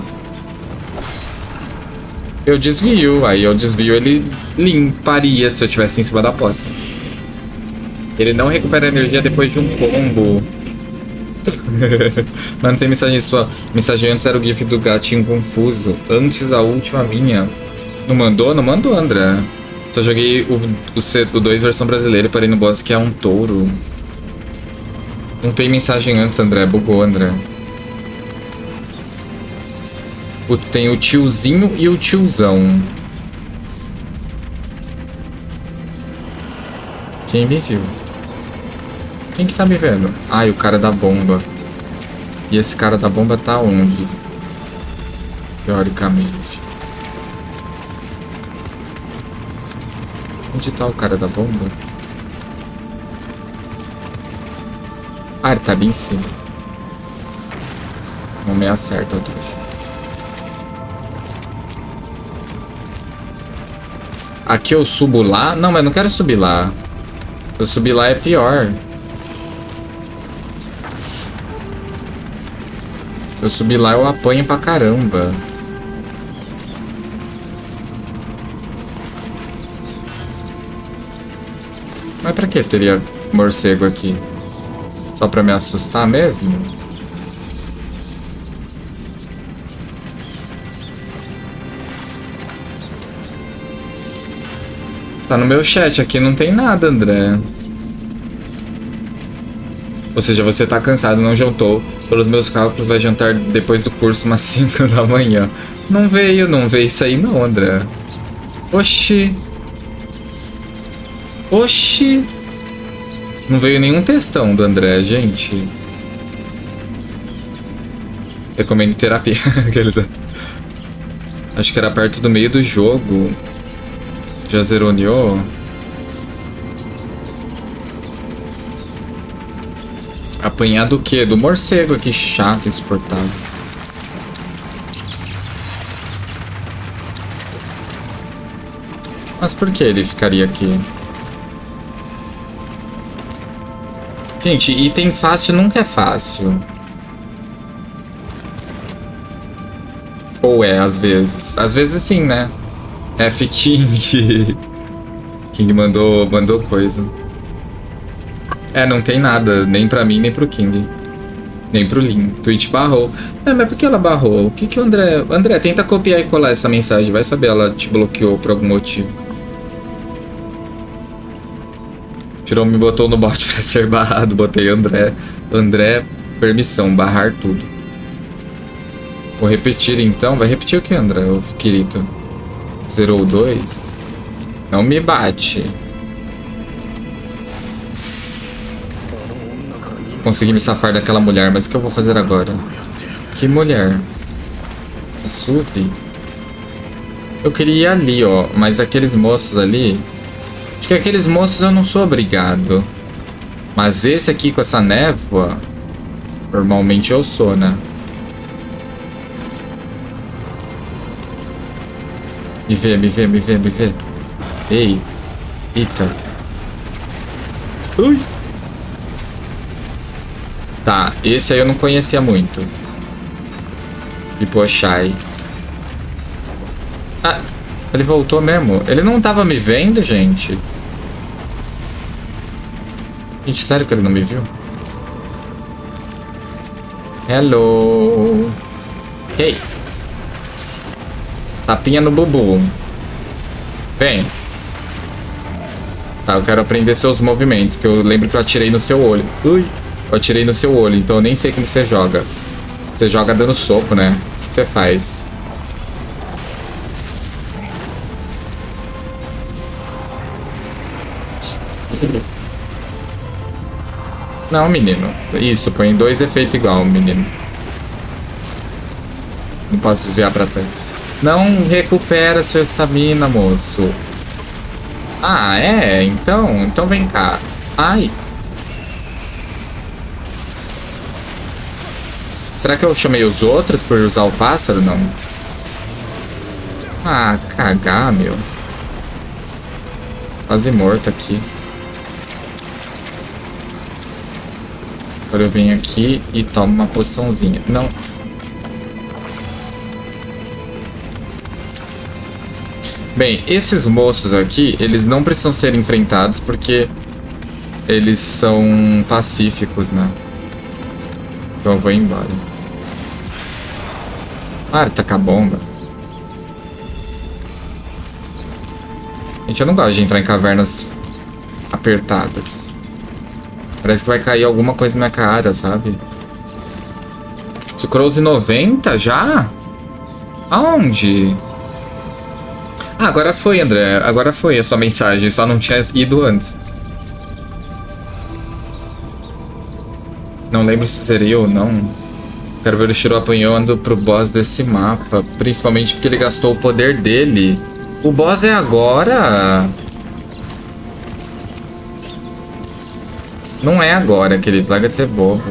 Eu desvio, aí eu desvio, ele limparia se eu tivesse em cima da poça. Ele não recupera energia depois de um combo. Mas não tem mensagem sua. Mensagem antes era o gif do gatinho confuso. Antes a última minha. Não mandou? Não mandou, André. Só joguei o 2 versão brasileira e parei no boss que é um touro. Não tem mensagem antes, André. Bugou, André. Putz, tem o tiozinho e o tiozão. Quem me viu? Quem que tá me vendo? Ai, o cara da bomba. E esse cara da bomba tá onde? Teoricamente. Onde tá o cara da bomba? Ah, ele tá ali em cima. Não me acerta, o trouxa. Aqui eu subo lá? Não, mas não quero subir lá. Se eu subir lá é pior. Se eu subir lá eu apanho pra caramba. Mas pra que teria morcego aqui? Só pra me assustar mesmo? Tá no meu chat aqui, não tem nada, André. Ou seja, você tá cansado, não jantou. Pelos meus cálculos, vai jantar depois do curso umas 5 da manhã. Não veio isso aí não, André. Oxi. Oxi. Não veio nenhum textão do André, gente. Recomendo terapia. Acho que era perto do meio do jogo. Já zerou Nioh? Apanhar do quê? Do morcego aqui, chato, insuportável. Mas por que ele ficaria aqui? Gente, item fácil nunca é fácil. Ou é, às vezes. Às vezes sim, né? F King. King mandou coisa. É, não tem nada, nem pra mim, nem pro King. Nem pro Lin. Twitch barrou. É, mas por que ela barrou? O que que o André... André, tenta copiar e colar essa mensagem. Vai saber, ela te bloqueou por algum motivo. Tirou, me botou no bot pra ser barrado. Botei André. André, permissão, barrar tudo. Vou repetir então. Vai repetir o que, André, ô querido? Zerou o 2? Não me bate. Consegui me safar daquela mulher, mas o que eu vou fazer agora? Que mulher? A Suzy? Eu queria ir ali, ó. Mas aqueles moços ali... Acho que aqueles moços eu não sou obrigado. Mas esse aqui com essa névoa... Normalmente eu sou, né? Me vê, me vê, me vê, me vê. Ei. Eita. Ui. Tá, esse aí eu não conhecia muito. Ipochai. Ah, ele voltou mesmo. Ele não tava me vendo, gente. Gente, sério que ele não me viu? Hello. Hey. Tapinha no bubu. Vem. Tá, eu quero aprender seus movimentos, que eu lembro que eu atirei no seu olho. Ui. Eu atirei no seu olho, então eu nem sei como você joga. Você joga dando soco, né? Isso que você faz. Não, menino. Isso, põe dois efeitos igual, menino. Não posso desviar pra trás. Não recupera sua estamina, moço. Ah, é? Então vem cá. Ai. Será que eu chamei os outros por usar o pássaro? Não. Ah, cagar, meu. Quase morto aqui. Agora eu venho aqui e tomo uma poçãozinha. Não. Bem, esses moços aqui, eles não precisam ser enfrentados porque eles são pacíficos, né? Então eu vou embora. Ah, ele taca a bomba. Gente, eu não gosto de entrar em cavernas apertadas. Parece que vai cair alguma coisa na minha cara, sabe? Sucrose 90 já? Aonde? Ah, agora foi, André. Agora foi a sua mensagem. Só não tinha ido antes. Não lembro se seria ou não. Quero ver o Shiro apanhando pro boss desse mapa. Principalmente porque ele gastou o poder dele. O boss é agora? Não é agora, querido. Larga de ser bobo.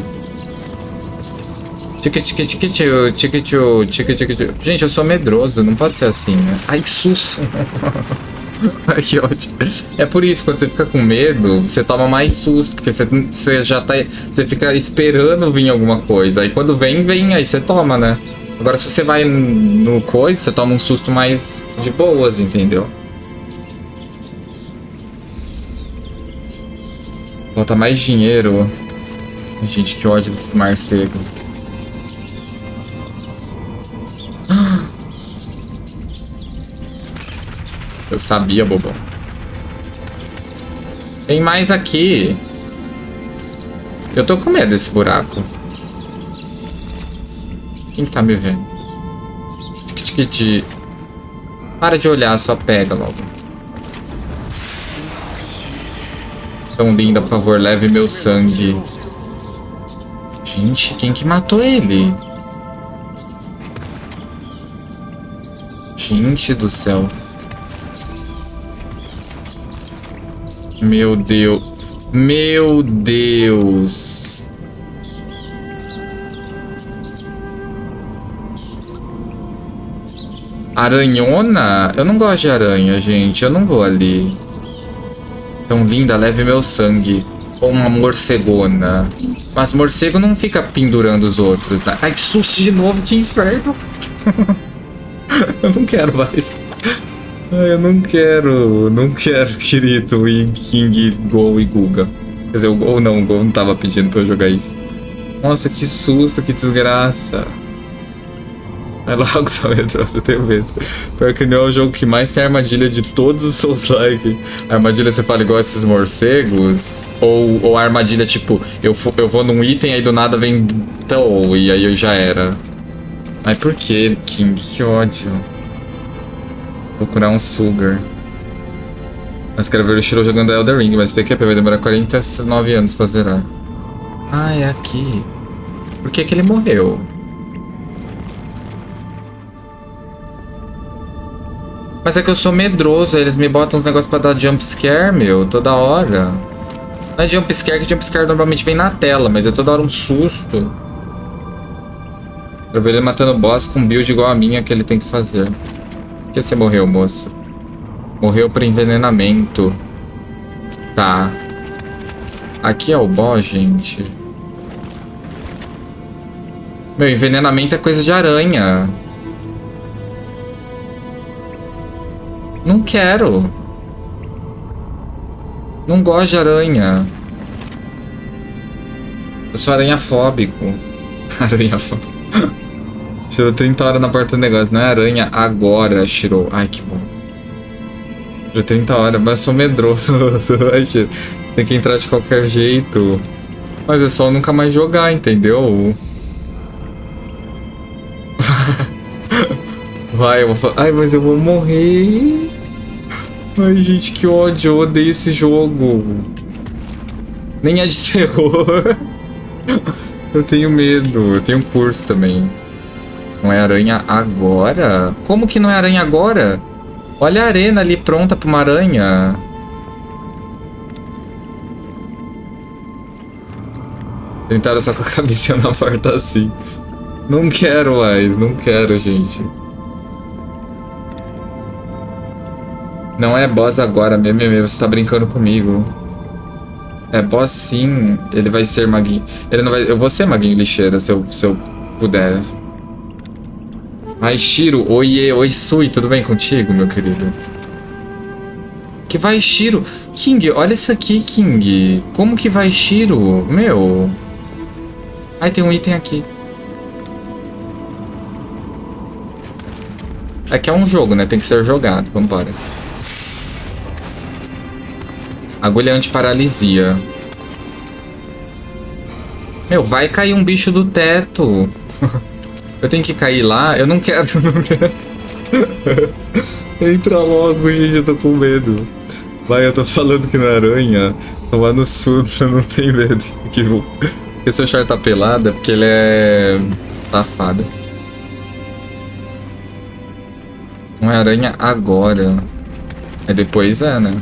Gente, eu sou medroso. Não pode ser assim, né? Ai, que susto. Ai, que ódio. É por isso, quando você fica com medo, você toma mais susto. Porque você já tá... Você fica esperando vir alguma coisa. Aí quando vem, aí você toma, né? Agora se você vai no coisa, você toma um susto mais de boas, entendeu? Falta mais dinheiro. Gente, que ódio desses morcegos. Eu sabia, bobão. Tem mais aqui. Eu tô com medo desse buraco. Quem tá me vendo? Para de olhar, só pega logo. Tão linda, por favor, leve meu sangue. Gente, quem que matou ele? Gente do céu. Meu Deus. Meu Deus. Aranhona? Eu não gosto de aranha, gente. Eu não vou ali. Tão linda, leve meu sangue. Ou uma morcegona. Mas morcego não fica pendurando os outros. Ai, que susto de novo, que inferno. Eu não quero mais. Ai, eu não quero. Não quero, querido. E King, Gol e Guga. Quer dizer, o Gol não tava pedindo pra eu jogar isso. Nossa, que susto, que desgraça. É logo só medroso, eu tenho medo. Pior que não é o jogo que mais tem armadilha de todos os Souls-like. A armadilha você fala igual esses morcegos? Ou a armadilha tipo, eu vou num item, aí do nada vem Tao, e aí eu já era. Mas por que, King? Que ódio. Vou procurar um Sugar. Mas quero ver o Shiro jogando Elden Ring, mas PQP vai demorar 49 anos pra zerar. Ah, é aqui. Por que que ele morreu? Mas é que eu sou medroso, eles me botam uns negócios pra dar jumpscare, meu, toda hora. Não é jumpscare, que jumpscare normalmente vem na tela, mas é toda hora um susto. Eu vi ele matando o boss com build igual a minha que ele tem que fazer. Por que você morreu, moço? Morreu por envenenamento. Tá. Aqui é o boss, gente. Meu, envenenamento é coisa de aranha. Não quero. Não gosto de aranha. Eu sou aranhafóbico. Aranhafóbico. Tirou 30 horas na porta do negócio. Não é aranha agora, Shiro. Ai, que bom. Tirou 30 horas, mas eu sou medroso. Você tem que entrar de qualquer jeito. Mas é só nunca mais jogar, entendeu? Vai, eu vou falar. Ai, mas eu vou morrer. Ai, gente, que ódio. Eu odeio esse jogo. Nem é de terror. Eu tenho medo. Eu tenho curso também. Não é aranha agora? Como que não é aranha agora? Olha a arena ali pronta pra uma aranha. Tentaram só com a cabeça na porta assim. Não quero mais. Não quero, gente. Não é boss agora, mesmo, você tá brincando comigo. É boss sim, ele vai ser maguinho. Ele não vai. Eu vou ser maguinho lixeira se eu puder. Ai, Shiro, oiê, oi Sui, tudo bem contigo, meu querido? Que vai Shiro? King, olha isso aqui, King. Como que vai Shiro? Meu. Ai, tem um item aqui. Aqui é um jogo, né? Tem que ser jogado. Vambora. Agulha anti-paralisia. Meu, vai cair um bicho do teto. Eu tenho que cair lá? Eu não quero, não quero. Entra logo, gente, eu tô com medo. Vai, eu tô falando que não é aranha. Tomar no sul, você não tem medo. Que bom. Porque seu char tá pelado é porque ele é safado. Não é aranha agora. É depois é, né?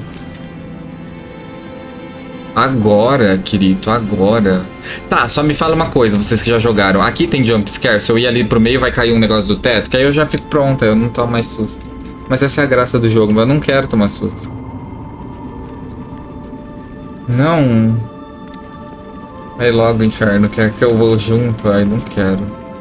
Agora, querido, agora. Tá, só me fala uma coisa, vocês que já jogaram. Aqui tem jumpscare, se eu ir ali pro meio vai cair um negócio do teto, que aí eu já fico pronta, eu não tomo mais susto. Mas essa é a graça do jogo, mas eu não quero tomar susto. Não. Vai logo, inferno, quer que eu vou junto? Ai, não quero.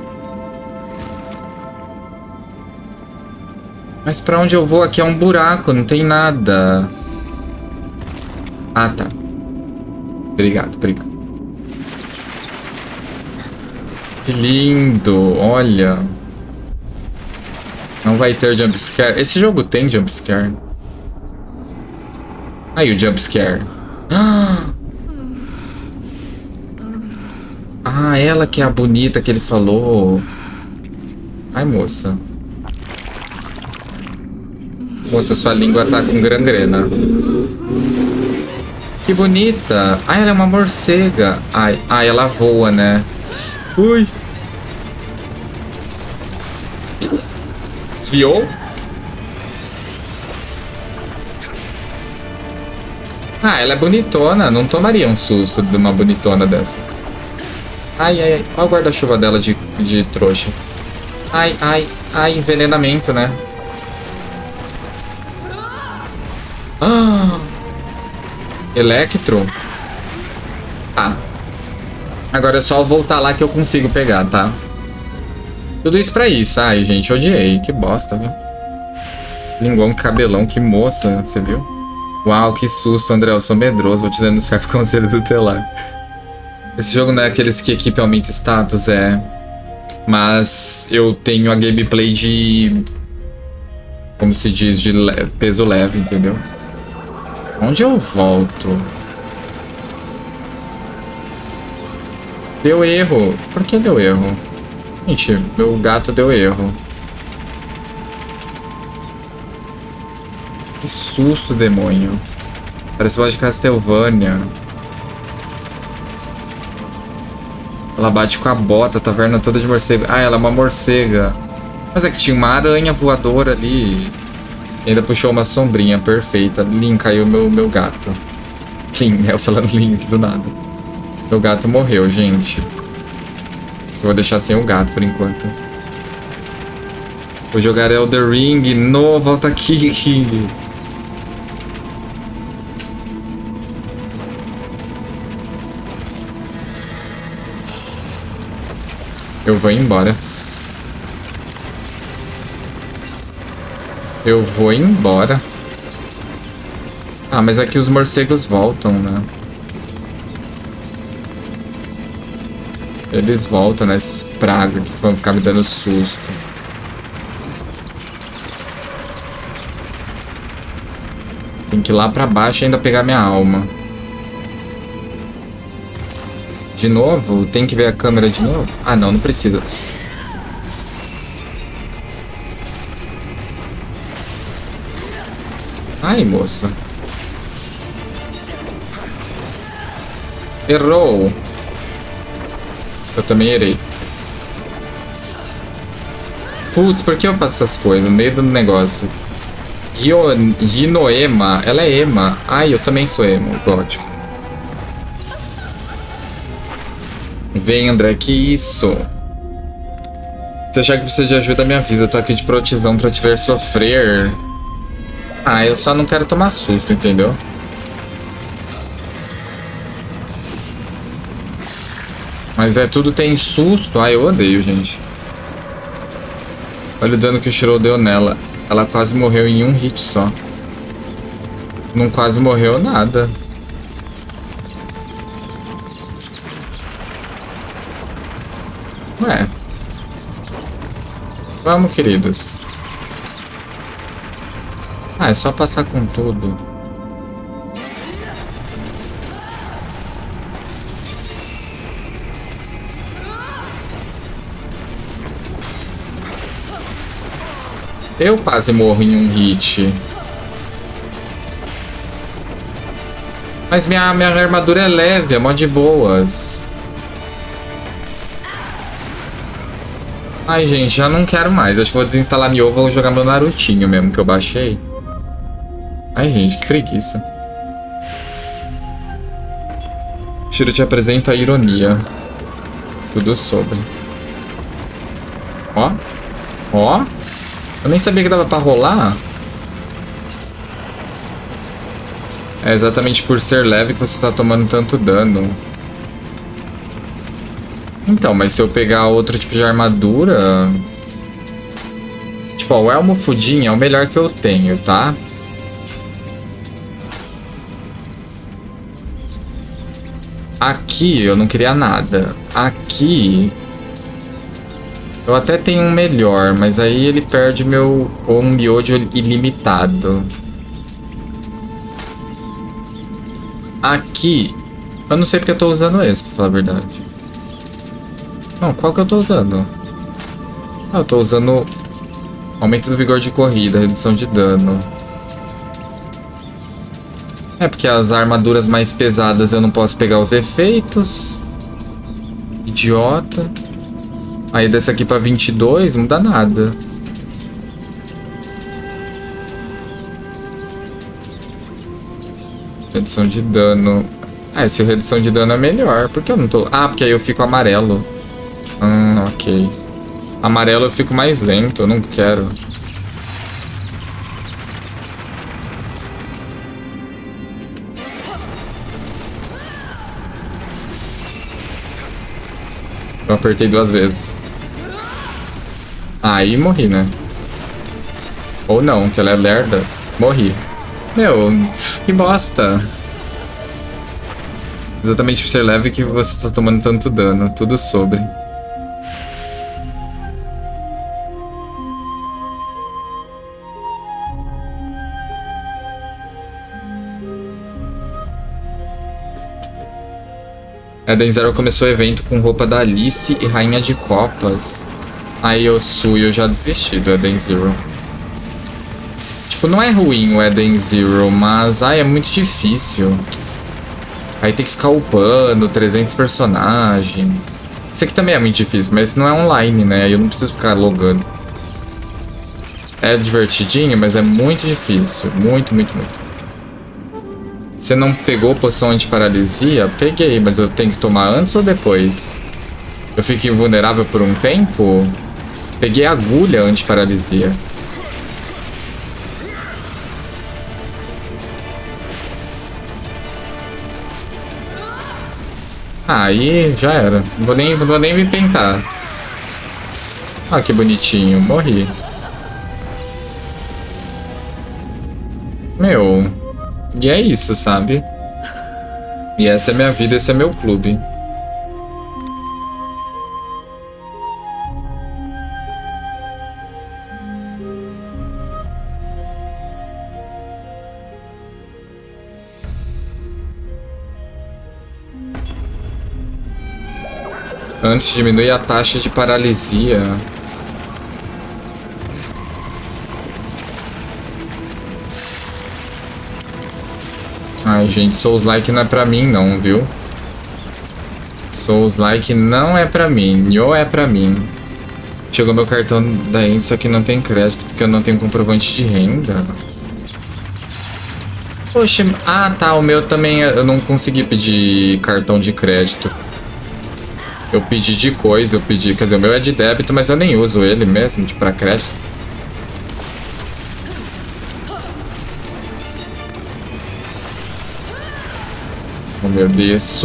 Mas pra onde eu vou? Aqui é um buraco, não tem nada. Ah, tá. Obrigado, obrigado. Que lindo, olha. Não vai ter jumpscare. Esse jogo tem jumpscare. Aí o jumpscare. Ah, ela que é a bonita que ele falou. Ai, moça. Moça, sua língua tá com gangrena. Que bonita. Ai, ela é uma morcega. Ai, ela voa, né? Ui. Desviou? Ah, ela é bonitona. Não tomaria um susto de uma bonitona dessa. Ai, ai, ai. Olha o guarda-chuva dela de trouxa. Ai, ai, ai. Envenenamento, né? Ah... Electro? Tá. Agora é só voltar lá que eu consigo pegar, tá? Tudo isso pra isso. Ai, gente, odiei. Que bosta, viu? Linguão, cabelão, que moça, você viu? Uau, que susto, André. Eu sou medroso, vou te dando certo conselho tutelar. Esse jogo não é aqueles que equipe aumenta status, é. Mas eu tenho a gameplay de... Como se diz, de peso leve, entendeu? Onde eu volto? Deu erro. Por que deu erro? Gente, meu gato deu erro. Que susto, demônio. Parece voz de Castlevania. Ela bate com a bota, taverna toda de morcego. Ah, ela é uma morcega. Mas é que tinha uma aranha voadora ali. E ainda puxou uma sombrinha perfeita. Lin, caiu meu gato. Lin, eu falando Lin do nada. Meu gato morreu, gente. Eu vou deixar sem o gato por enquanto. Vou jogar Elden Ring. No, volta aqui. Eu vou embora. Eu vou embora. Ah, mas aqui os morcegos voltam, né? Eles voltam, né? Esses pragas que vão ficar me dando susto. Tem que ir lá pra baixo e ainda pegar minha alma. De novo? Tem que ver a câmera de novo? Ah, não, não precisa. Ai, moça. Errou. Eu também errei. Putz, por que eu faço essas coisas no meio do negócio? Rinoema, ela é ema. Ai, eu também sou emo, gótico. Vem, André, que isso? Se achar que precisa de ajuda, me avisa. Eu tô aqui de prontidão pra te ver sofrer. Ah, eu só não quero tomar susto, entendeu? Mas é, tudo tem susto. Ai, eu odeio, gente. Olha o dano que o Shiro deu nela. Ela quase morreu em um hit só. Não quase morreu nada. Ué. Vamos, queridos. Ah, é só passar com tudo. Eu quase morro em um hit. Mas minha armadura é leve, é mó de boas. Ai, gente, já não quero mais. Acho que vou desinstalar Nioh, vou jogar meu Narutinho mesmo, que eu baixei. Ai, gente, que preguiça. Shiro, te apresento a ironia. Tudo sobre. Ó. Ó. Eu nem sabia que dava pra rolar. É exatamente por ser leve que você tá tomando tanto dano. Então, mas se eu pegar outro tipo de armadura... Tipo, ó, o Elmo Fudinho é o melhor que eu tenho, tá? Aqui eu não queria nada. Aqui... Eu até tenho um melhor, mas aí ele perde meu Onmyojo ilimitado. Aqui... Eu não sei porque eu tô usando esse, pra falar a verdade. Não, qual que eu tô usando? Ah, eu tô usando aumento do vigor de corrida, redução de dano. É porque as armaduras mais pesadas eu não posso pegar os efeitos. Idiota. Aí desse aqui pra 22 não dá nada. Redução de dano. Ah, esse redução de dano é melhor. Por que eu não tô... Ah, porque aí eu fico amarelo. Ok. Amarelo eu fico mais lento, eu não quero. Eu apertei 2 vezes. Aí morri, né? Ou não, que ela é lerda. Morri. Meu, que bosta. Exatamente por ser leve que você tá tomando tanto dano. Tudo sobre. Eden Zero começou o evento com roupa da Alice e Rainha de Copas. Aí eu já desisti do Eden Zero. Tipo, não é ruim o Eden Zero, mas... Ai, é muito difícil. Aí tem que ficar upando 300 personagens. Isso aqui também é muito difícil, mas não é online, né? Aí eu não preciso ficar logando. É divertidinho, mas é muito difícil. Muito, muito, muito. Você não pegou poção anti-paralisia? Peguei, mas eu tenho que tomar antes ou depois? Eu fico invulnerável por um tempo? Peguei agulha anti-paralisia. Aí já era. Não vou nem me tentar. Ah, que bonitinho. Morri. Meu. E é isso, sabe? E essa é minha vida, esse é meu clube. Antes diminui a taxa de paralisia. Ai, gente, Souls-like não é pra mim não, viu? Souls-like não é pra mim, não é pra mim. Chegou meu cartão da Indy, só que não tem crédito, porque eu não tenho comprovante de renda. Poxa, ah tá, o meu também, eu não consegui pedir cartão de crédito. Eu pedi de coisa, quer dizer, o meu é de débito, mas eu nem uso ele mesmo, tipo, pra crédito. Oh, meu Deus.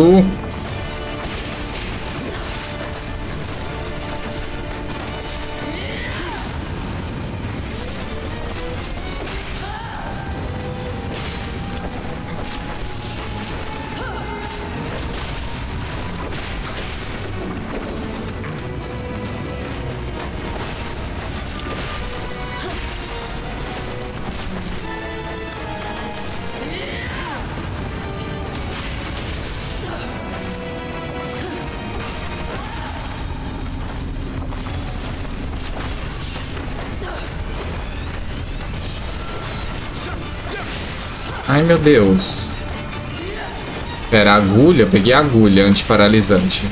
Ai, meu Deus. Pera, agulha? Eu peguei agulha antiparalisante.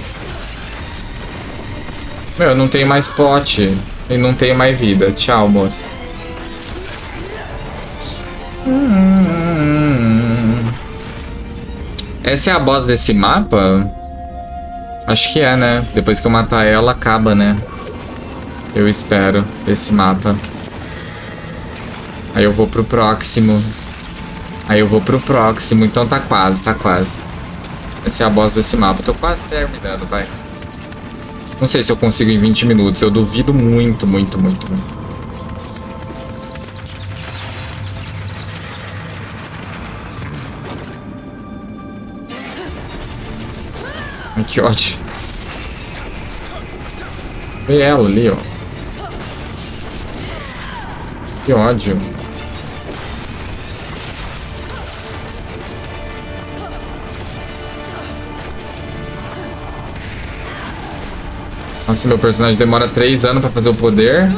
Meu, eu não tenho mais pote. E não tenho mais vida. Tchau, moça. Essa é a boss desse mapa? Acho que é, né? Depois que eu matar ela, acaba, né? Eu espero. Esse mapa. Aí eu vou pro próximo. Então tá quase, tá quase. Essa é a boss desse mapa. Tô quase terminando, vai. Não sei se eu consigo em 20 minutos. Eu duvido muito, muito, muito, muito. Ai, que ódio. Vê ela ali, ó. Que ódio. Nossa, meu personagem demora 3 anos pra fazer o poder.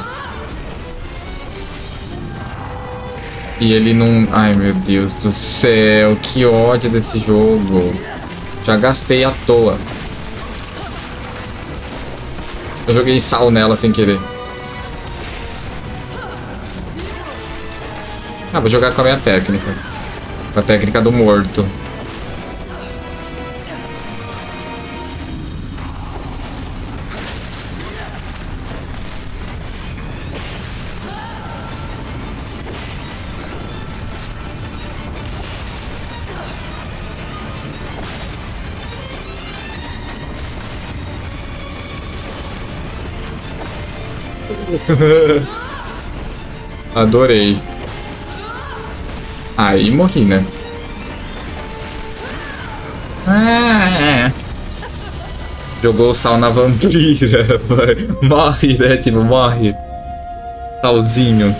E ele não... Ai, meu Deus do céu. Que ódio desse jogo. Já gastei à toa. Eu joguei sal nela sem querer. Ah, vou jogar com a minha técnica. Com a técnica do morto. Adorei. Aí morri, né? Jogou o sal na vampira. Morre, né? Tipo, morre. Salzinho.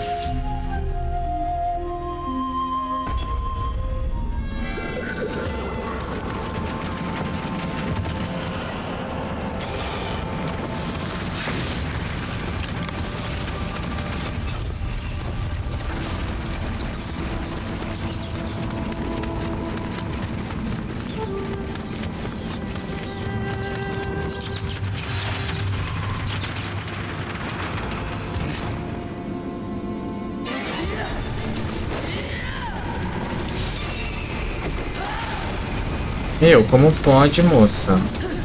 Meu, como pode, moça?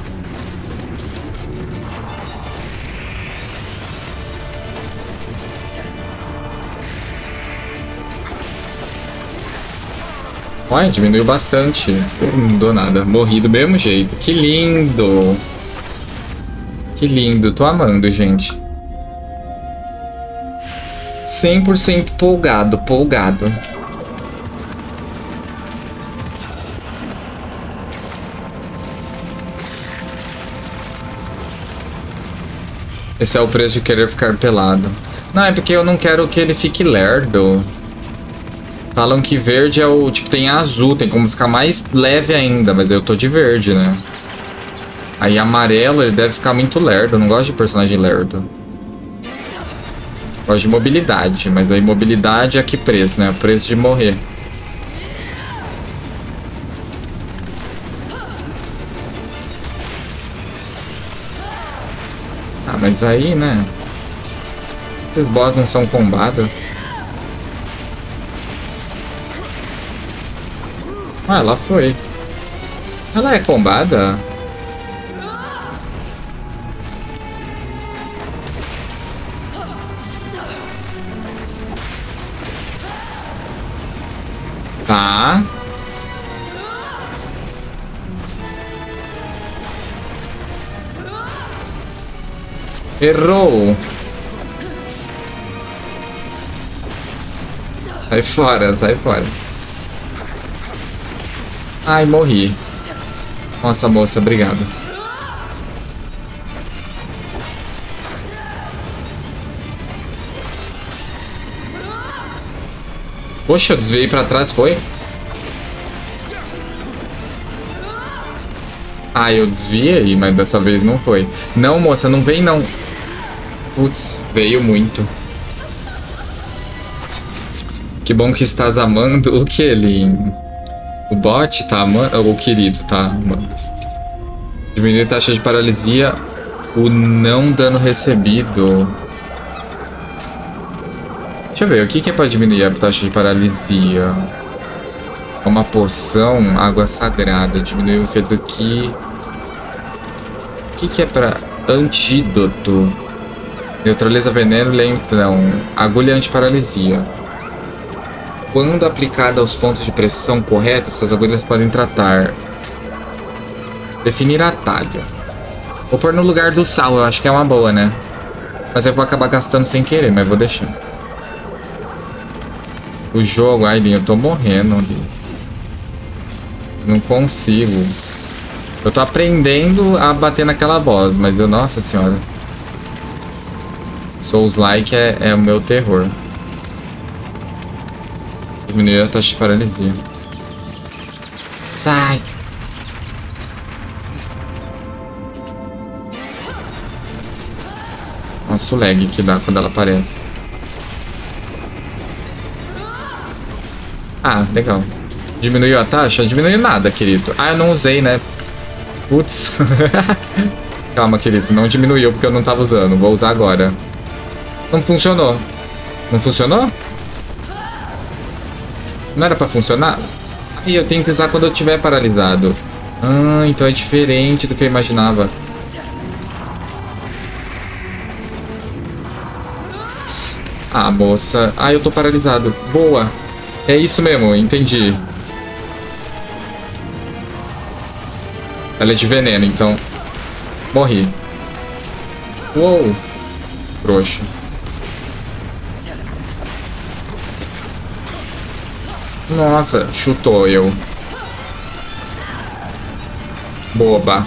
Olha, diminuiu bastante. Não dou nada. Morri do mesmo jeito. Que lindo! Que lindo. Tô amando, gente. 100% polgado, polgado. Esse é o preço de querer ficar pelado. Não, é porque eu não quero que ele fique lerdo. Falam que verde é o... Tipo, tem azul, tem como ficar mais leve ainda, mas eu tô de verde, né? Aí amarelo, ele deve ficar muito lerdo. Eu não gosto de personagem lerdo. Gosto de mobilidade, mas aí mobilidade a que preço, né? O preço de morrer. Ah, mas aí, né? Esses boss não são combados. Ah, ela foi. Ela é combada? Tá. Errou. Sai fora, sai fora. Ai, morri. Nossa, moça, obrigado. Poxa, eu desviei pra trás, foi? Ah, eu desviei, mas dessa vez não foi. Não, moça, não vem não. Putz, veio muito. Que bom que estás amando o que ele... O bot tá amando... Ou o querido tá amando. Diminuir a taxa de paralisia. O não dano recebido. Deixa eu ver, o que é pra diminuir a taxa de paralisia? Uma poção, água sagrada. Diminuir o efeito do que... O que é pra antídoto? Neutraliza veneno lentão. Agulha antiparalisia. Quando aplicada aos pontos de pressão corretos, essas agulhas podem tratar. Definir atalho. Vou pôr no lugar do sal, eu acho que é uma boa, né? Mas eu vou acabar gastando sem querer, mas vou deixar. O jogo, ai, eu tô morrendo ali. Não consigo. Eu tô aprendendo a bater naquela boss, mas eu, nossa senhora. Souls-like é o meu terror. Diminuir a taxa de paralisia. Sai! Nossa, o lag que dá quando ela aparece. Ah, legal. Diminuiu a taxa? Diminuiu nada, querido. Ah, eu não usei, né? Putz. Calma, querido. Não diminuiu porque eu não tava usando. Vou usar agora. Não funcionou. Não funcionou? Não era pra funcionar? Aí eu tenho que usar quando eu estiver paralisado. Ah, então é diferente do que eu imaginava. Ah, moça. Ah, eu tô paralisado. Boa. É isso mesmo, entendi. Ela é de veneno, então... Morri. Uou. Trouxa. Nossa, chutou eu. Boba.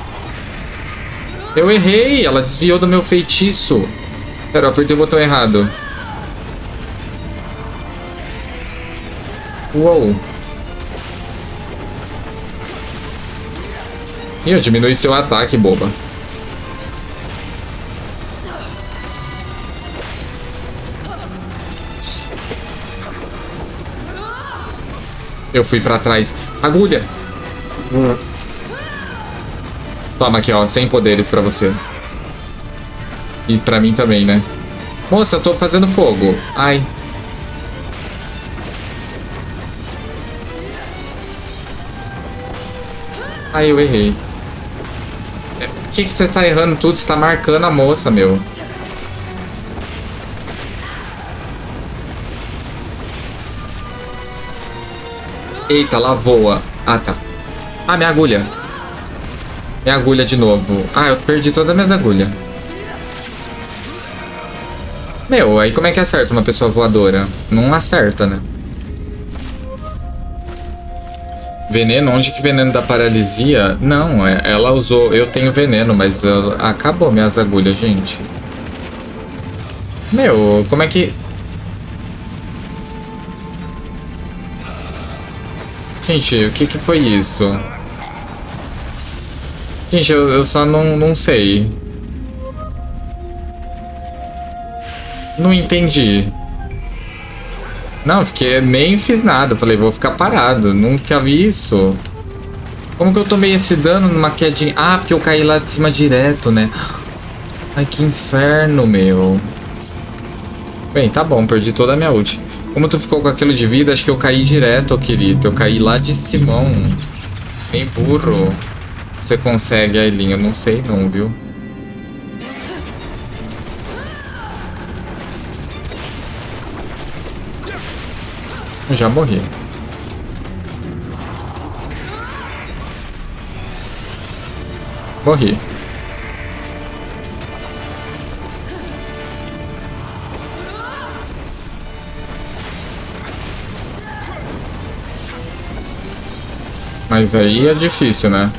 Eu errei, ela desviou do meu feitiço. Pera, eu apertei o botão errado. Uou. Ih, eu diminui seu ataque, boba. Eu fui pra trás. Agulha! Toma aqui, ó. 100 poderes pra você. E pra mim também, né? Moça, eu tô fazendo fogo. Ai. Aí eu errei. Por que você tá errando tudo? Você tá marcando a moça, meu. Eita, lá voa. Ah, tá. Ah, minha agulha. Minha agulha de novo. Ah, eu perdi todas as minhas agulhas. Meu, aí como é que acerta uma pessoa voadora? Não acerta, né? Veneno? Onde que veneno da paralisia? Não, ela usou... Eu tenho veneno, mas acabou minhas agulhas, gente. Meu, como é que... Gente, o que que foi isso? Gente, eu só não sei. Não entendi. Não, fiquei, nem fiz nada. Falei, vou ficar parado. Nunca vi isso. Como que eu tomei esse dano numa quedinha? Ah, porque eu caí lá de cima direto, né? Ai, que inferno, meu. Bem, tá bom, perdi toda a minha ult. Como tu ficou com aquilo de vida, acho que eu caí direto, querido. Eu caí lá de Simão. Bem burro. Você consegue, Aileen? Eu não sei não, viu? Eu já morri. Morri. Mas aí é difícil, né?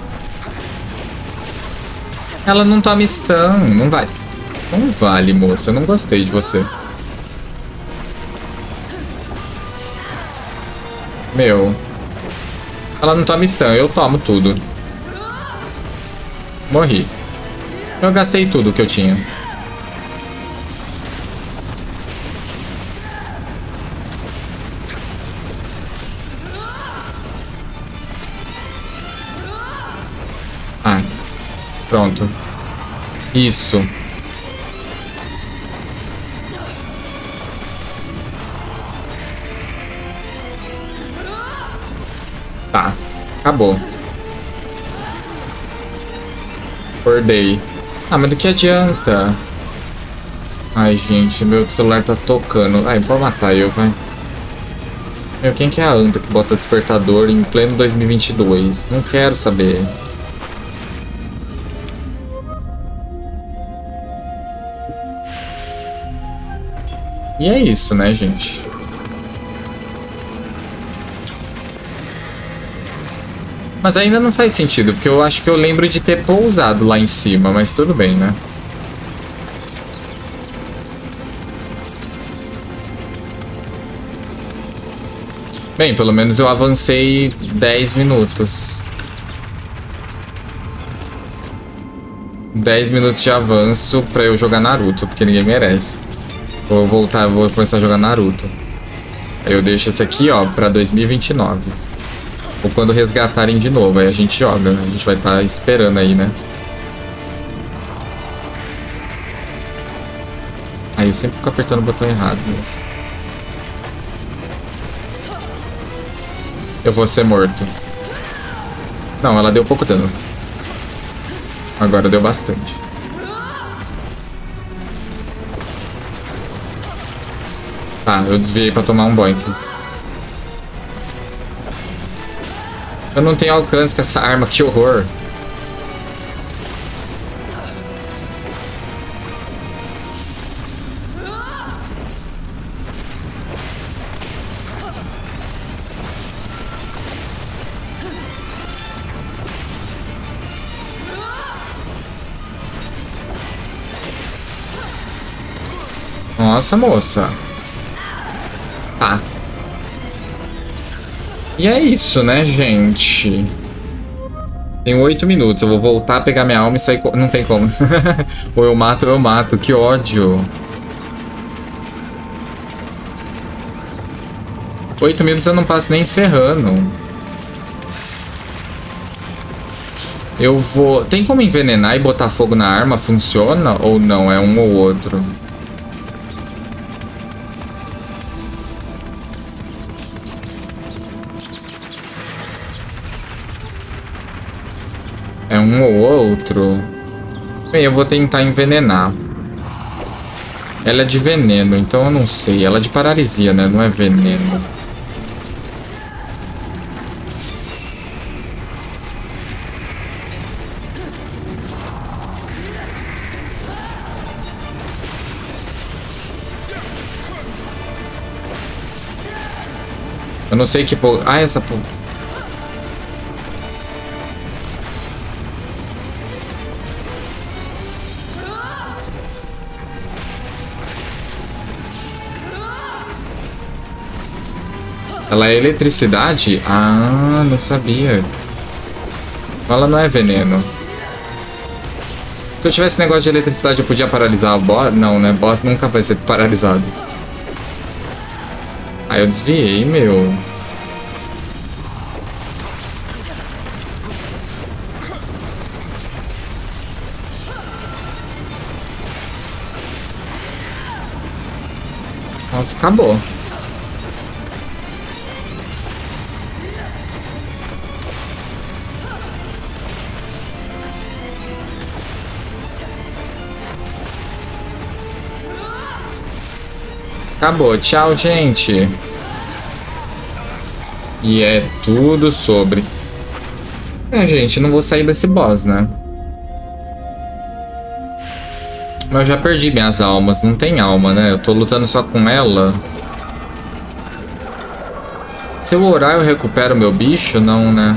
Ela não toma stun, não vai. Não vale, moça. Eu não gostei de você. Meu. Ela não toma stun, eu tomo tudo. Morri. Eu gastei tudo que eu tinha. Ah. Pronto. Isso. Tá. Acabou. Acordei. Ah, mas do que adianta? Ai, gente, meu celular tá tocando. Ai, pode matar eu, vai. Meu, quem que é a anta que bota despertador em pleno 2022? Não quero saber. E é isso, né, gente? Mas ainda não faz sentido, porque eu acho que eu lembro de ter pousado lá em cima, mas tudo bem, né? Bem, pelo menos eu avancei 10 minutos. 10 minutos de avanço pra eu jogar Naruto, porque ninguém merece. Vou voltar, vou começar a jogar Naruto. Aí eu deixo esse aqui, ó, pra 2029. Ou quando resgatarem de novo, aí a gente joga. A gente vai estar esperando aí, né? Aí eu sempre fico apertando o botão errado, mas... Eu vou ser morto. Não, ela deu pouco dano. Agora deu bastante. Tá, eu desviei pra tomar um boink. Eu não tenho alcance com essa arma, que horror. Nossa, moça. Tá. E é isso, né, gente? Tem 8 minutos. Eu vou voltar, pegar minha alma e sair... Não tem como. Ou eu mato ou eu mato. Que ódio. 8 minutos eu não passo nem ferrando. Eu vou... Tem como envenenar e botar fogo na arma? Funciona ou não? É um ou outro? um ou outro. Bem, eu vou tentar envenenar. Ela é de veneno, então eu não sei. Ela é de paralisia, né? Não é veneno. Eu não sei que... Ah, essa... Ela é eletricidade? Ah, não sabia. Ela não é veneno. Se eu tivesse negócio de eletricidade, eu podia paralisar o boss? Não, né? Boss nunca vai ser paralisado. Ah, eu desviei, meu. Nossa, acabou. Acabou. Tchau, gente. E é tudo sobre... É, gente, não vou sair desse boss, né? Mas eu já perdi minhas almas. Não tem alma, né? Eu tô lutando só com ela. Se eu orar, eu recupero meu bicho? Não, né?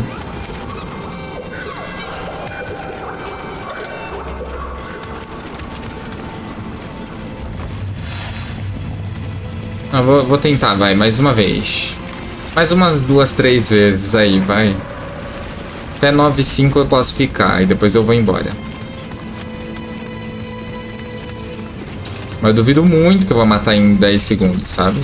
Ah, vou tentar, vai. Mais uma vez. Mais umas 2, 3 vezes aí, vai. Até 9,5 eu posso ficar. E depois eu vou embora. Mas eu duvido muito que eu vou matar em 10 segundos, sabe?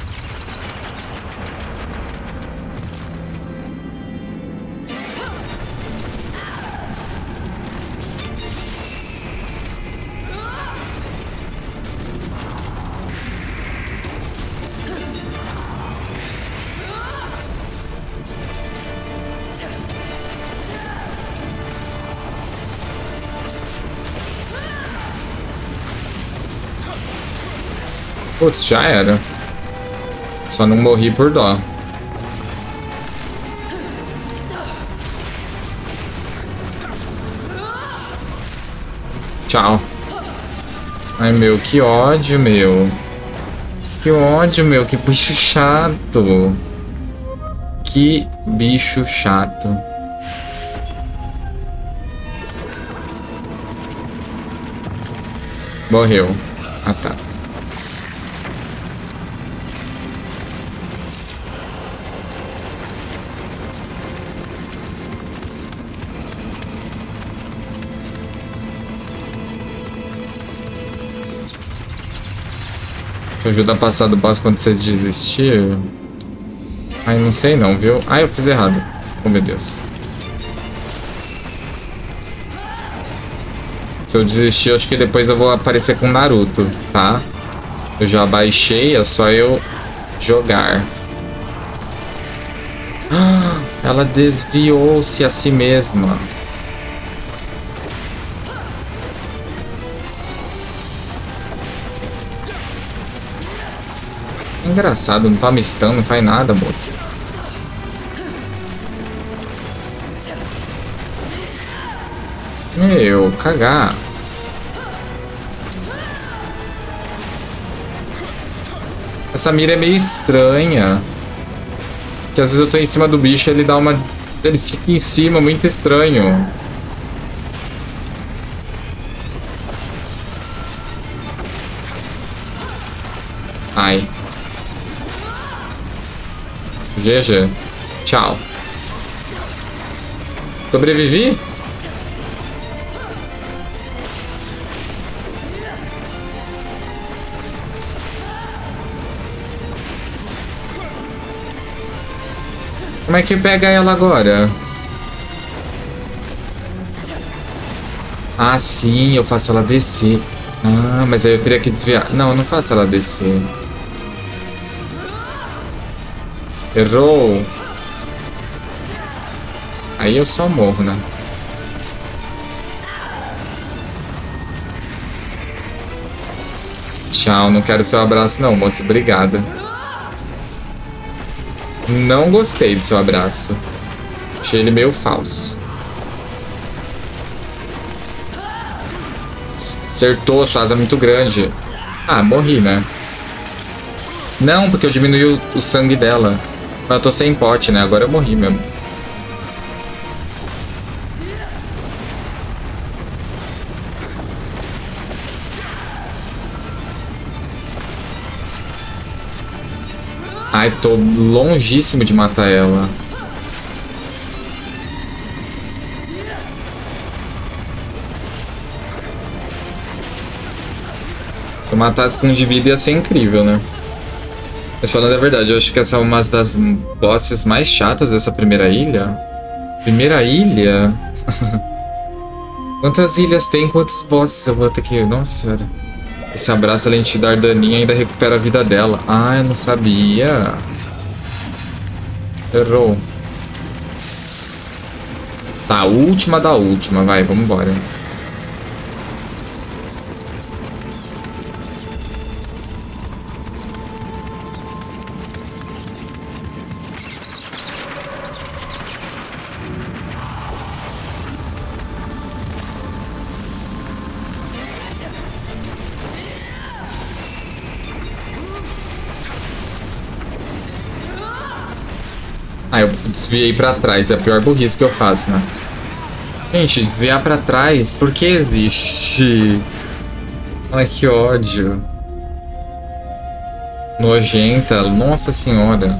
Putz, já era. Só não morri por dó. Tchau. Ai, meu, que ódio, meu. Que ódio, meu. Que bicho chato. Que bicho chato. Morreu. Ah, tá. Ajuda a passar do boss quando você desistir? Ai, não sei não, viu? Ai, eu fiz errado. Oh, meu Deus. Se eu desistir, eu acho que depois eu vou aparecer com Naruto, tá? Eu já baixei, é só eu jogar. Ah, ela desviou-se a si mesma. Engraçado, não toma stun, não faz nada, moça. Meu, cagar. Essa mira é meio estranha. Que às vezes eu tô em cima do bicho, ele dá uma... Ele fica em cima, muito estranho. Ai. GG. Tchau. Sobrevivi? Como é que pega ela agora? Ah, sim, eu faço ela descer. Ah, mas aí eu teria que desviar. Não, eu não faço ela descer. Errou. Aí eu só morro, né? Tchau, não quero seu abraço não, moço. Obrigada. Não gostei do seu abraço. Achei ele meio falso. Acertou, sua asa é muito grande. Ah, morri, né? Não, porque eu diminui o sangue dela. Mas eu tô sem pote, né? Agora eu morri mesmo. Ai, tô longíssimo de matar ela. Se eu matasse com um de vida ia ser incrível, né? Mas falando a verdade, eu acho que essa é uma das bosses mais chatas dessa primeira ilha. Primeira ilha? Quantas ilhas tem? Quantos bosses eu vou ter que... Nossa senhora. Esse abraço, além de te dar daninho, ainda recupera a vida dela. Ah, eu não sabia. Errou. Tá, última da última. Vai, vamos embora. Ah, eu desviei pra trás. É a pior burrice que eu faço, né? Gente, desviar pra trás? Por que existe? Ai, que ódio. Nojenta. Nossa senhora.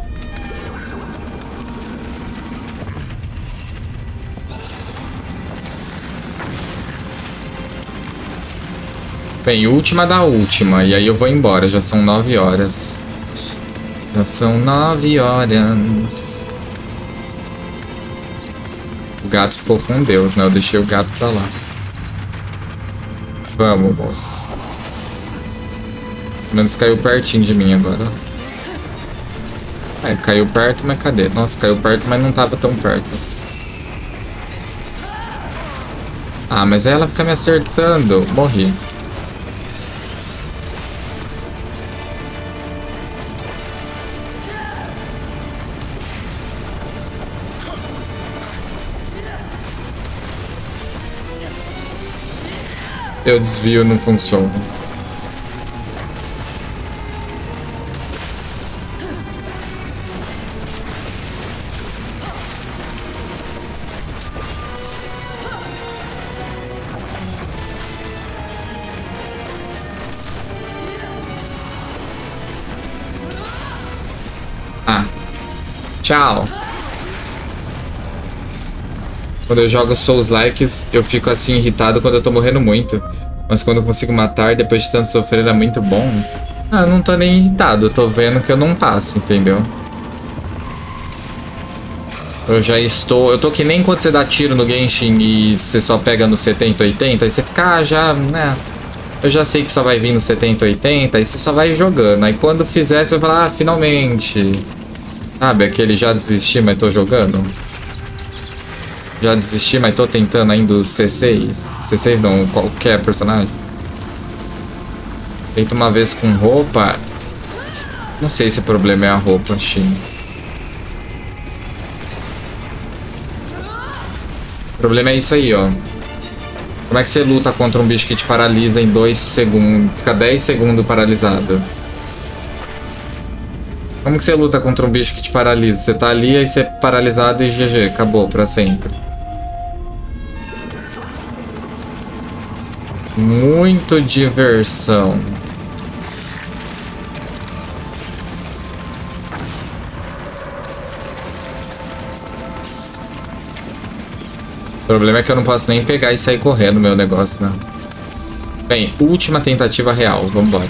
Bem, última da última. E aí eu vou embora. Já são 9 horas. Já são 9 horas. O gato ficou com Deus, né? Eu deixei o gato pra lá. Vamos, moço. Pelo menos caiu pertinho de mim agora. É, caiu perto, mas cadê? Nossa, caiu perto, mas não tava tão perto. Ah, mas aí ela fica me acertando. Morri. Eu desvio, não funciona. Ah. Tchau. Quando eu jogo Souls-likes, eu fico assim irritado quando eu tô morrendo muito. Mas quando eu consigo matar, depois de tanto sofrer, é muito bom. Ah, eu não tô nem irritado, eu tô vendo que eu não passo, entendeu? Eu já estou... Eu tô que nem quando você dá tiro no Genshin e você só pega no 70, 80, aí você fica, ah, já, né? Eu já sei que só vai vir no 70, 80, aí você só vai jogando. Aí quando fizer, você vai falar, ah, finalmente. Sabe, aquele já desisti, mas tô jogando. Já desisti, mas tô tentando ainda o C6. C6 não, qualquer personagem. Tento uma vez com roupa. Não sei se o problema é a roupa, Shin. O problema é isso aí, ó. Como é que você luta contra um bicho que te paralisa em 2 segundos? Fica 10 segundos paralisado. Como que você luta contra um bicho que te paralisa? Você tá ali, aí você é paralisado e GG, acabou pra sempre. Muito diversão. O problema é que eu não posso nem pegar e sair correndo meu negócio, né? Bem, última tentativa real, vambora.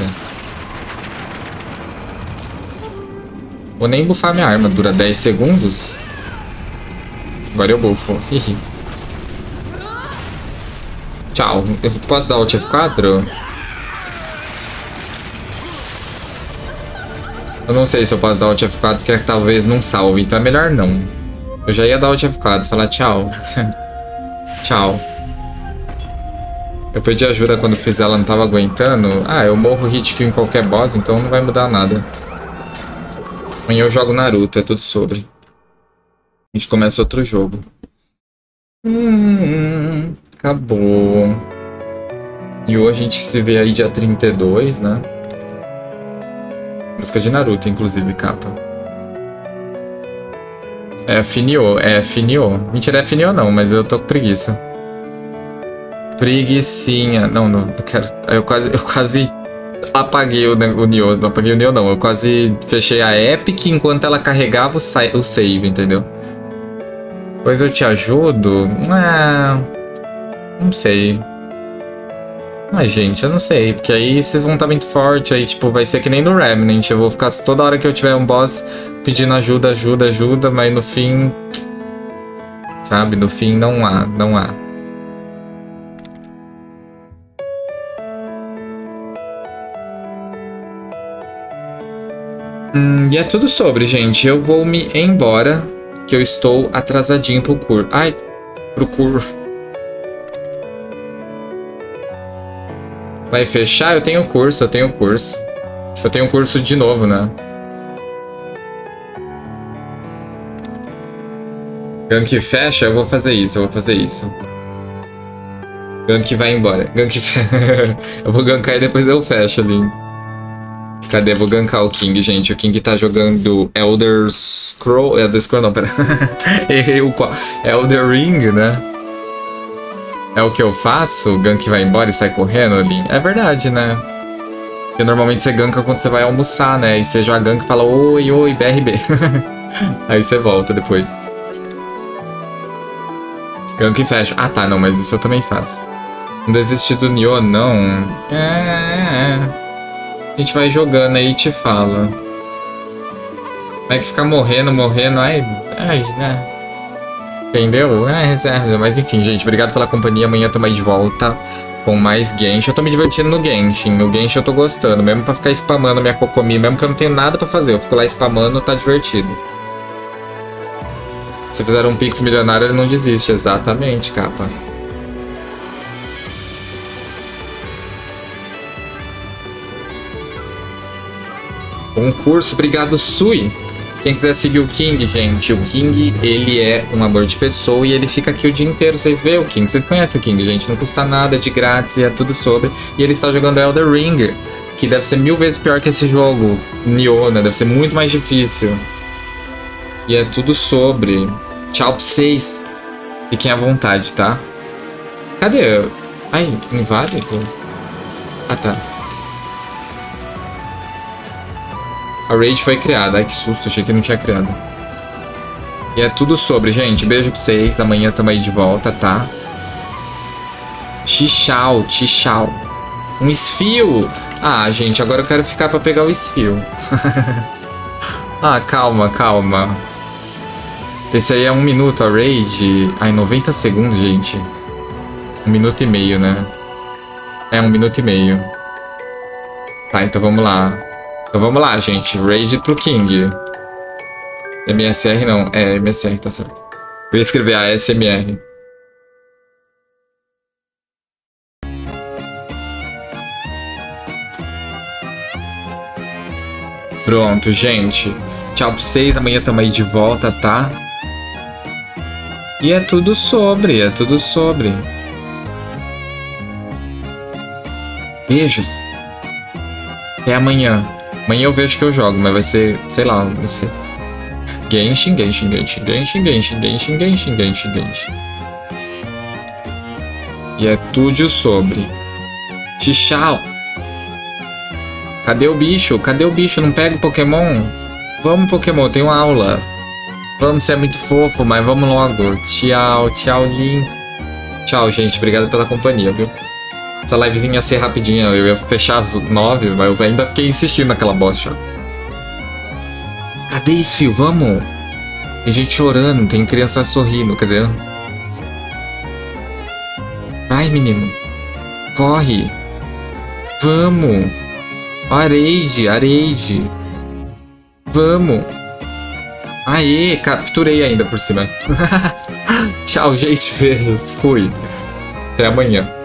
Vou nem buffar minha arma, dura 10 segundos. Agora eu buffo. Tchau. Eu posso dar Alt F4? Eu não sei se eu posso dar Alt F4 porque talvez não salve, então é melhor não. Eu já ia dar Alt F4 e falar tchau. Tchau. Eu perdi a Jura quando fiz ela, não tava aguentando. Ah, eu morro hit kill em qualquer boss, então não vai mudar nada. Amanhã eu jogo Naruto, é tudo sobre. A gente começa outro jogo. Acabou. E hoje a gente se vê aí dia 32, né? Música de Naruto, inclusive, capa. É Finio. Mentira, é Finio não, mas eu tô com preguiça. Preguicinha. Não quero. Eu quase apaguei o Nioh. Não apaguei o Nioh, não. Eu quase fechei a Epic enquanto ela carregava o save, entendeu? Pois eu te ajudo? Não sei. Gente, eu não sei. Porque aí vocês vão estar muito forte. Aí, tipo, vai ser que nem no Remnant. Eu vou ficar toda hora que eu tiver um boss pedindo ajuda. Mas no fim. Sabe? No fim não há. E é tudo sobre, gente. Eu vou me embora. Que eu estou atrasadinho pro curso. Pro curso. Vai fechar? Eu tenho curso. Eu tenho curso de novo, né? Gank fecha? Eu vou fazer isso. Gank vai embora. Eu vou gankar e depois eu fecho ali. Cadê? Vou gankar o King, gente. O King tá jogando Elder Scroll não, pera. Errei o qual. Elder Ring, né? É o que eu faço? O gank vai embora e sai correndo ali? É verdade, né? Porque normalmente você ganka quando você vai almoçar, né? E você já ganka e fala oi, BRB. Aí você volta depois. Gank e fecha. Ah, tá, não, mas isso eu também faço. Não desistir do Nioh, não. A gente vai jogando aí e te fala. Vai que ficar morrendo, né? Entendeu? Mas enfim, gente, obrigado pela companhia. Amanhã tamo aí de volta com mais Genshin. Eu tô me divertindo no Genshin. O Genshin eu tô gostando, mesmo pra ficar spamando a minha Kokomi. Mesmo que eu não tenho nada pra fazer, eu fico lá spamando, tá divertido. Se fizer um Pix milionário, ele não desiste. Exatamente, capa. Concurso, obrigado, Sui. Quem quiser seguir o King, gente, o King, ele é um amor de pessoa e ele fica aqui o dia inteiro. Vocês veem o King, vocês conhecem o King, gente, não custa nada, é de grátis e é tudo sobre. E ele está jogando Elder Ring, que deve ser 1000 vezes pior que esse jogo, Nioh, né? Deve ser muito mais difícil. E é tudo sobre. Tchau pra vocês. Fiquem à vontade, tá? Cadê? Ai, inválido? Ah, tá. A Raid foi criada. Ai, que susto. Achei que não tinha criado. E é tudo sobre, gente. Beijo pra vocês. Amanhã tamo aí de volta, tá? Tchau. Um esfio. Ah, gente. Agora eu quero ficar pra pegar o esfio. Ah, calma. Esse aí é 1 minuto, a Raid. Ai, 90 segundos, gente. 1 minuto e meio, né? É, 1 minuto e meio. Tá, então vamos lá. Gente. Raid pro King. MSR não. É, MSR, tá certo. Eu ia escrever ASMR. Pronto, gente. Tchau pra vocês. Amanhã tamo aí de volta, tá? E é tudo sobre. Beijos. Até amanhã. Amanhã eu vejo que eu jogo, mas vai ser, sei lá, não sei. Genshin. E é tudo sobre. Tchau. Cadê o bicho? Não pega o Pokémon? Vamos, Pokémon, tem uma aula. Vamos, você é muito fofo, mas vamos logo. Tchau, Lin. Tchau, gente. Obrigado pela companhia, viu? Essa livezinha ia ser rapidinha. Eu ia fechar às 9, mas eu ainda fiquei insistindo naquela bosta. Cadê esse fio? Vamos! Tem gente chorando, tem criança sorrindo, quer dizer... Vai, menino. Corre. Vamos. Areide. Vamos. Aê, capturei ainda por cima. Tchau, gente. Beijos. Fui. Até amanhã.